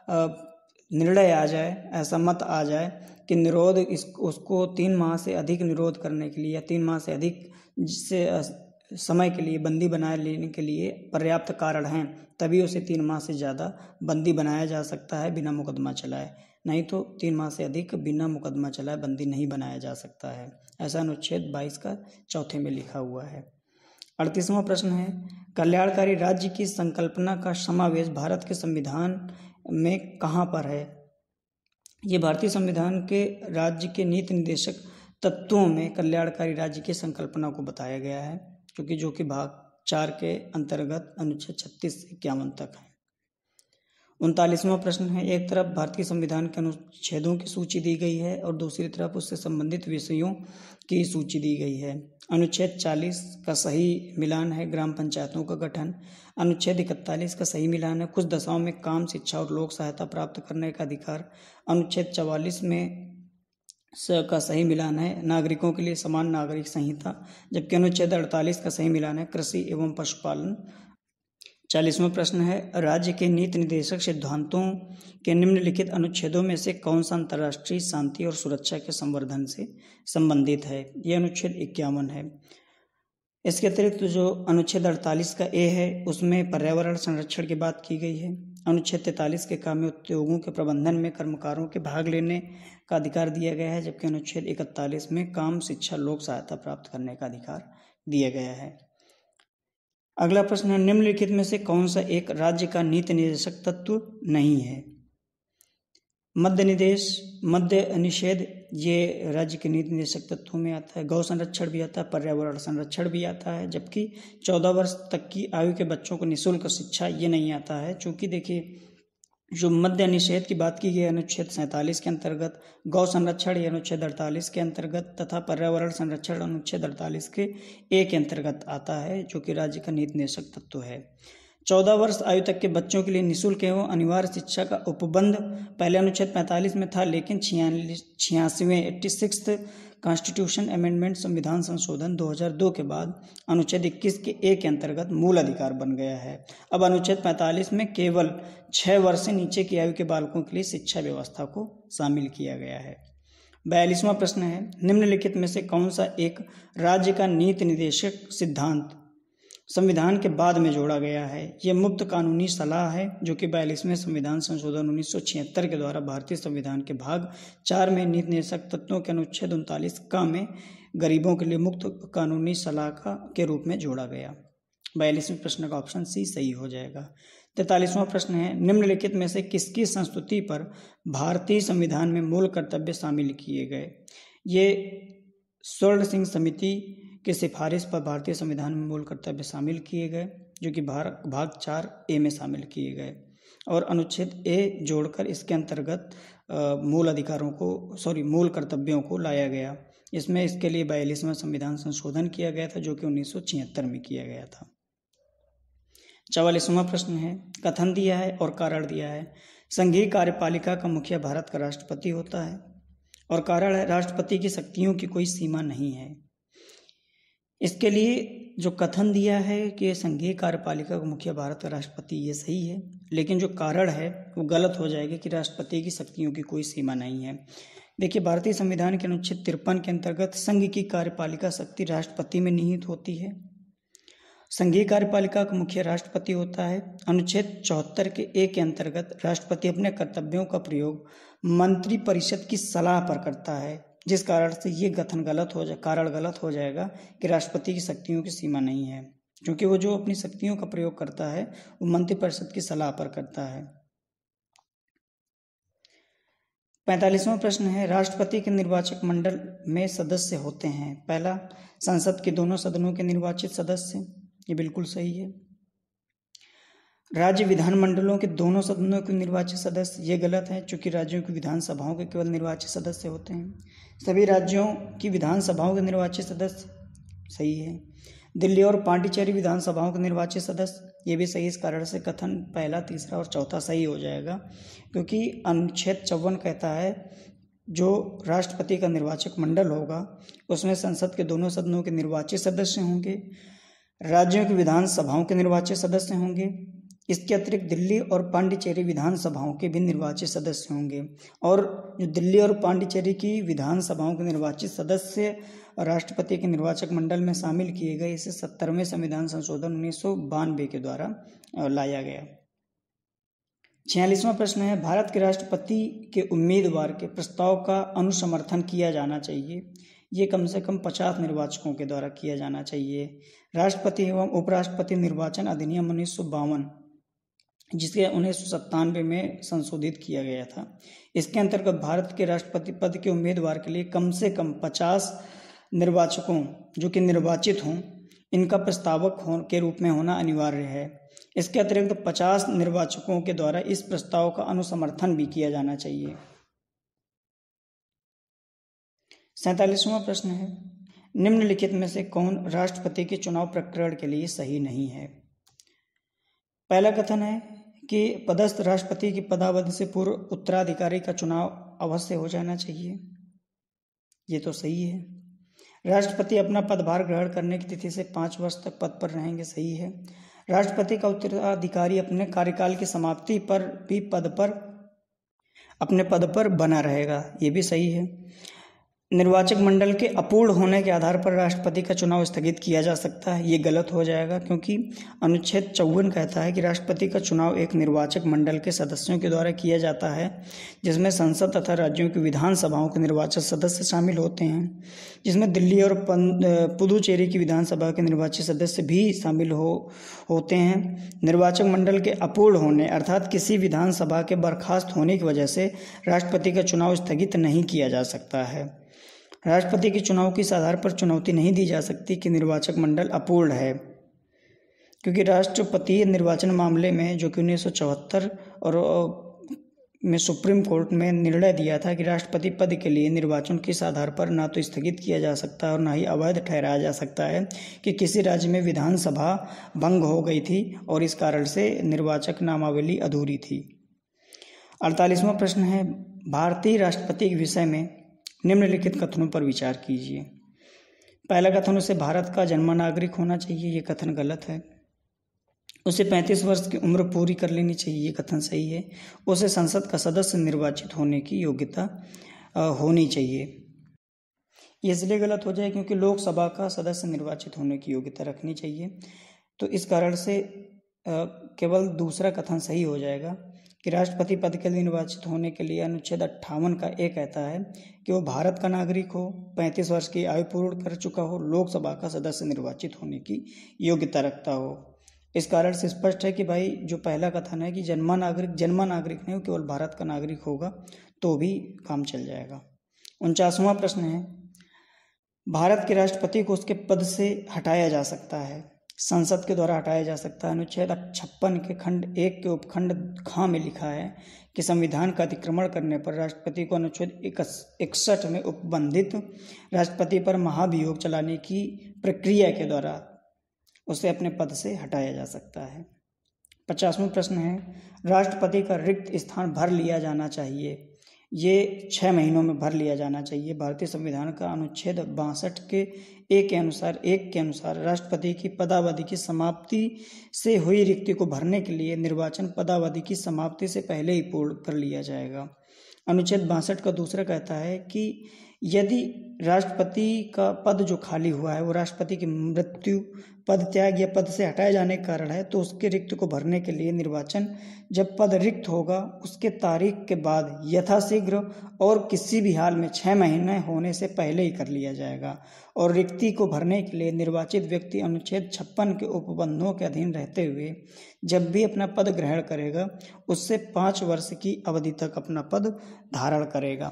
निर्णय आ जाए, ऐसा मत आ जाए कि निरोध इस उसको तीन माह से अधिक निरोध करने के लिए या तीन माह से अधिक जिससे समय के लिए बंदी बनाए लेने के लिए पर्याप्त कारण हैं, तभी उसे तीन माह से ज़्यादा बंदी बनाया जा सकता है बिना मुकदमा चलाए। नहीं तो तीन माह से अधिक बिना मुकदमा चलाए बंदी नहीं बनाया जा सकता है। ऐसा अनुच्छेद बाईस का चौथे में लिखा हुआ है। अड़तीसवां प्रश्न है, कल्याणकारी राज्य की संकल्पना का समावेश भारत के संविधान में कहाँ पर है? ये भारतीय संविधान के राज्य के नीति निर्देशक तत्वों में कल्याणकारी राज्य की संकल्पना को बताया गया है, क्योंकि जो कि भाग चार के अंतर्गत अनुच्छेद छत्तीस से इक्यावन तक है। उनतालीसवां प्रश्न है, एक तरफ भारतीय संविधान के अनुच्छेदों की सूची दी गई है और दूसरी तरफ उससे संबंधित विषयों की सूची दी गई है। अनुच्छेद चालीस का सही मिलान है ग्राम पंचायतों का गठन। अनुच्छेद इकतालीस का सही मिलान है कुछ दशाओं में काम, शिक्षा और लोक सहायता प्राप्त करने का अधिकार। अनुच्छेद चवालीस में का सही मिलान है नागरिकों के लिए समान नागरिक संहिता, जबकि अनुच्छेद अड़तालीस का सही मिलान है कृषि एवं पशुपालन। चालीसवां प्रश्न है, राज्य के नीति निर्देशक सिद्धांतों के निम्नलिखित अनुच्छेदों में से कौन सा अंतर्राष्ट्रीय शांति और सुरक्षा के संवर्धन से संबंधित है? यह अनुच्छेद इक्यावन है। इसके अतिरिक्त जो अनुच्छेद अड़तालीस का ए है उसमें पर्यावरण संरक्षण की बात की गई है। अनुच्छेद तैंतालीस के काम में उद्योगों के प्रबंधन में कर्मकारों के भाग लेने का अधिकार दिया गया है, जबकि अनुच्छेद इकतालीस में काम, शिक्षा, लोक सहायता प्राप्त करने का अधिकार दिया गया है। अगला प्रश्न है, निम्नलिखित में से कौन सा एक राज्य का नीति निर्देशक तत्व नहीं है? मद्य निदेश मद्य निषेध ये राज्य के नीति निर्देशक तत्वों में आता है। गौ संरक्षण भी आता है, पर्यावरण संरक्षण भी आता है, जबकि चौदह वर्ष तक की आयु के बच्चों को निःशुल्क शिक्षा ये नहीं आता है। चूँकि देखिए जो मद्य निषेध की बात की गई अनुच्छेद सैंतालीस के अंतर्गत, गौ संरक्षण ये अनुच्छेद अड़तालीस के अंतर्गत तथा पर्यावरण संरक्षण अनुच्छेद अड़तालीस के ए के अंतर्गत आता है, जो कि राज्य का नीति निर्देशक तत्व है। चौदह वर्ष आयु तक के बच्चों के लिए निःशुल्क एवं अनिवार्य शिक्षा का उपबंध पहले अनुच्छेद पैंतालीस में था, लेकिन छियालीस छियासीवें एट्टी सिक्स कॉन्स्टिट्यूशन अमेंडमेंट संविधान संशोधन दो हज़ार दो के बाद अनुच्छेद इक्कीस के ए के अंतर्गत मूल अधिकार बन गया है। अब अनुच्छेद पैंतालीस में केवल छः वर्ष से नीचे की आयु के बालकों के लिए शिक्षा व्यवस्था को शामिल किया गया है। बयालीसवां प्रश्न है, निम्नलिखित में से कौन सा एक राज्य का नीति निर्देशक सिद्धांत संविधान के बाद में जोड़ा गया है? यह मुफ्त कानूनी सलाह है, जो कि बयालीसवें संविधान संशोधन उन्नीस सौ छिहत्तर के द्वारा भारतीय संविधान के भाग चार में नीति निर्देशक तत्वों के अनुच्छेद उनतालीस का में गरीबों के लिए मुफ्त कानूनी सलाह का के रूप में जोड़ा गया। बयालीसवें प्रश्न का ऑप्शन सी सही हो जाएगा। तैंतालीसवां प्रश्न है, निम्नलिखित में से किसकी संस्तुति पर भारतीय संविधान में मूल कर्तव्य शामिल किए गए? ये स्वर्ण सिंह समिति की सिफारिश पर भारतीय संविधान में मूल कर्तव्य शामिल किए गए, जो कि भाग भाग चार ए में शामिल किए गए, और अनुच्छेद ए जोड़कर इसके अंतर्गत मूल अधिकारों को सॉरी मूल कर्तव्यों को लाया गया। इसमें इसके लिए बयालीसवां संविधान संशोधन किया गया था, जो कि उन्नीस सौ छिहत्तर में किया गया था। चवालीसवां प्रश्न है, कथन दिया है और कारण दिया है। संघीय कार्यपालिका का मुखिया भारत का राष्ट्रपति होता है, और कारण है राष्ट्रपति की शक्तियों की कोई सीमा नहीं है। इसके लिए जो कथन दिया है कि संघीय कार्यपालिका का मुखिया भारत का राष्ट्रपति, ये सही है, लेकिन जो कारण है वो गलत हो जाएगी कि राष्ट्रपति की शक्तियों की कोई सीमा नहीं है। देखिए, भारतीय संविधान के अनुच्छेद तिरपन के अंतर्गत संघ की कार्यपालिका शक्ति राष्ट्रपति में निहित होती है। संघीय कार्यपालिका का मुखिया राष्ट्रपति होता है। अनुच्छेद चौहत्तर के ए के अंतर्गत राष्ट्रपति अपने कर्तव्यों का प्रयोग मंत्री परिषद की सलाह पर करता है, जिस कारण से ये कथन गलत हो जाए कारण गलत हो जाएगा कि राष्ट्रपति की शक्तियों की सीमा नहीं है, क्योंकि वो जो अपनी शक्तियों का प्रयोग करता है वो मंत्री परिषद की सलाह पर करता है। पैंतालीसवां प्रश्न है, राष्ट्रपति के निर्वाचक मंडल में सदस्य होते हैं। पहला, संसद के दोनों सदनों के निर्वाचित सदस्य, ये बिल्कुल सही है। राज्य विधानमंडलों के दोनों सदनों के निर्वाचित सदस्य, ये गलत है, क्योंकि राज्यों की विधानसभाओं के केवल निर्वाचित सदस्य होते हैं। सभी राज्यों की विधानसभाओं के निर्वाचित सदस्य, सही है। दिल्ली और पांडिचेरी विधानसभाओं के निर्वाचित सदस्य, ये भी सही। इस कारण से कथन पहला, तीसरा और चौथा सही हो जाएगा, क्योंकि अनुच्छेद चौवन कहता है जो राष्ट्रपति का निर्वाचक मंडल होगा उसमें संसद के दोनों सदनों के निर्वाचित सदस्य होंगे, राज्यों की विधानसभाओं के निर्वाचित सदस्य होंगे। इसके अतिरिक्त दिल्ली और पांडिचेरी विधानसभाओं के भी निर्वाचित सदस्य होंगे। और जो दिल्ली और पांडिचेरी की विधानसभाओं के निर्वाचित सदस्य राष्ट्रपति के निर्वाचक मंडल में शामिल किए गए, इसे सत्तरवें संविधान संशोधन उन्नीस सौ बानवे के द्वारा लाया गया। छियालीसवां प्रश्न है, भारत के राष्ट्रपति के उम्मीदवार के प्रस्ताव का अनुसमर्थन किया जाना चाहिए। ये कम से कम पचास निर्वाचकों के द्वारा किया जाना चाहिए। राष्ट्रपति एवं उपराष्ट्रपति निर्वाचन अधिनियम उन्नीस सौ बावन, जिसे उन्नीस सौ सत्तानवे में संशोधित किया गया था, इसके अंतर्गत भारत के राष्ट्रपति पद के उम्मीदवार के लिए कम से कम पचास निर्वाचकों जो कि निर्वाचित हों, इनका प्रस्तावक हो के रूप में होना अनिवार्य है। इसके अतिरिक्त पचास निर्वाचकों के द्वारा इस प्रस्ताव का अनुसमर्थन भी किया जाना चाहिए। सैंतालीसवां प्रश्न है, निम्नलिखित में से कौन राष्ट्रपति के चुनाव प्रकरण के लिए सही नहीं है। पहला कथन है कि पदस्थ राष्ट्रपति की पदावधि से पूर्व उत्तराधिकारी का चुनाव अवश्य हो जाना चाहिए। ये तो सही है। राष्ट्रपति अपना पदभार ग्रहण करने की तिथि से पाँच वर्ष तक पद पर रहेंगे। सही है। राष्ट्रपति का उत्तराधिकारी अपने कार्यकाल की समाप्ति पर भी पद पर अपने पद पर बना रहेगा। ये भी सही है। निर्वाचक मंडल के अपूर्ण होने के आधार पर राष्ट्रपति का चुनाव स्थगित किया जा सकता है। ये गलत हो जाएगा, क्योंकि अनुच्छेद चौवन कहता है कि राष्ट्रपति का चुनाव एक निर्वाचक मंडल के सदस्यों के द्वारा किया जाता है, जिसमें संसद तथा राज्यों की विधानसभाओं के निर्वाचित सदस्य शामिल होते हैं, जिसमें दिल्ली और पुदुचेरी की विधानसभा के निर्वाचित सदस्य भी शामिल हो होते हैं। निर्वाचक मंडल के अपूर्ण होने अर्थात किसी विधानसभा के बर्खास्त होने की वजह से राष्ट्रपति का चुनाव स्थगित नहीं किया जा सकता है। राष्ट्रपति के चुनाव की इस आधार पर चुनौती नहीं दी जा सकती कि निर्वाचक मंडल अपूर्ण है, क्योंकि राष्ट्रपति निर्वाचन मामले में जो कि उन्नीस सौ चौहत्तर और में सुप्रीम कोर्ट में निर्णय दिया था कि राष्ट्रपति पद के लिए निर्वाचन किस आधार पर ना तो स्थगित किया जा सकता है और ना ही अवैध ठहराया जा सकता है कि किसी राज्य में विधानसभा भंग हो गई थी और इस कारण से निर्वाचक नामावली अधूरी थी। अड़तालीसवां प्रश्न है, भारतीय राष्ट्रपति के विषय में निम्नलिखित कथनों पर विचार कीजिए। पहला कथन, उसे भारत का जन्म नागरिक होना चाहिए। ये कथन गलत है। उसे पैंतीस वर्ष की उम्र पूरी कर लेनी चाहिए। ये कथन सही है। उसे संसद का सदस्य निर्वाचित होने की योग्यता होनी चाहिए। ये इसलिए गलत हो जाए क्योंकि लोकसभा का सदस्य निर्वाचित होने की योग्यता रखनी चाहिए। तो इस कारण से केवल दूसरा कथन सही हो जाएगा कि राष्ट्रपति पद के लिए निर्वाचित होने के लिए अनुच्छेद अट्ठावन का एक कहता है कि वो भारत का नागरिक हो, पैंतीस वर्ष की आयु पूर्ण कर चुका हो, लोकसभा का सदस्य निर्वाचित होने की योग्यता रखता हो। इस कारण से स्पष्ट है कि भाई जो पहला कथन है कि जन्मा नागरिक जन्मा नागरिक नहीं, केवल भारत का नागरिक होगा तो भी काम चल जाएगा। उनचासवां प्रश्न है, भारत के राष्ट्रपति को उसके पद से हटाया जा सकता है, संसद के द्वारा हटाया जा सकता है। अनुच्छेद छप्पन के खंड एक के उपखंड खा में लिखा है कि संविधान का अतिक्रमण करने पर राष्ट्रपति को अनुच्छेद इकसठ में उपबंधित राष्ट्रपति पर महाभियोग चलाने की प्रक्रिया के द्वारा उसे अपने पद से हटाया जा सकता है। पचासवां प्रश्न है, राष्ट्रपति का रिक्त स्थान भर लिया जाना चाहिए। ये छः महीनों में भर लिया जाना चाहिए। भारतीय संविधान का अनुच्छेद बासठ के एक के अनुसार एक के अनुसार राष्ट्रपति की पदावधि की समाप्ति से हुई रिक्ति को भरने के लिए निर्वाचन पदावधि की समाप्ति से पहले ही पूर्ण कर लिया जाएगा। अनुच्छेद बासठ का दूसरा कहता है कि यदि राष्ट्रपति का पद जो खाली हुआ है वो राष्ट्रपति की मृत्यु, पद त्याग या पद से हटाए जाने के कारण है तो उसके रिक्त को भरने के लिए निर्वाचन जब पद रिक्त होगा उसके तारीख के बाद यथाशीघ्र और किसी भी हाल में छः महीने होने से पहले ही कर लिया जाएगा। और रिक्ति को भरने के लिए निर्वाचित व्यक्ति अनुच्छेद छप्पन के उपबंधों के अधीन रहते हुए जब भी अपना पद ग्रहण करेगा उससे पाँच वर्ष की अवधि तक अपना पद धारण करेगा।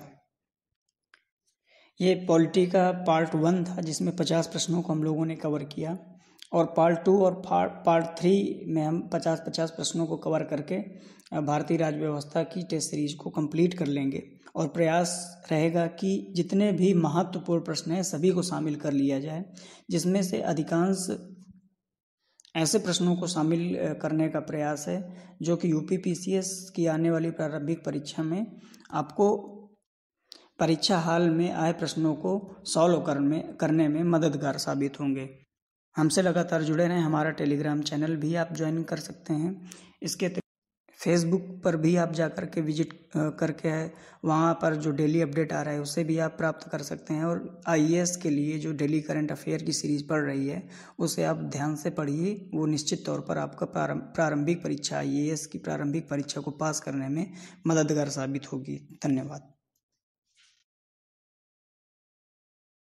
ये पॉलिटी का पार्ट वन था जिसमें पचास प्रश्नों को हम लोगों ने कवर किया और पार्ट टू और पार्ट थ्री में हम पचास पचास प्रश्नों को कवर करके भारतीय राज्य व्यवस्था की टेस्ट सीरीज को कंप्लीट कर लेंगे और प्रयास रहेगा कि जितने भी महत्वपूर्ण प्रश्न हैं सभी को शामिल कर लिया जाए, जिसमें से अधिकांश ऐसे प्रश्नों को शामिल करने का प्रयास है जो कि यूपी पीसीएस की आने वाली प्रारंभिक परीक्षा में आपको परीक्षा हाल में आए प्रश्नों को सॉल्व करने करने में मददगार साबित होंगे। हमसे लगातार जुड़े रहें। हमारा टेलीग्राम चैनल भी आप ज्वाइन कर सकते हैं। इसके फेसबुक पर भी आप जा कर के विजिट करके है, वहाँ पर जो डेली अपडेट आ रहा है उसे भी आप प्राप्त कर सकते हैं। और आईएएस के लिए जो डेली करंट अफेयर की सीरीज पढ़ रही है उसे आप ध्यान से पढ़िए। वो निश्चित तौर पर आपका प्रारंभिक परीक्षा आईएएस की प्रारंभिक परीक्षा को पास करने में मददगार साबित होगी। धन्यवाद।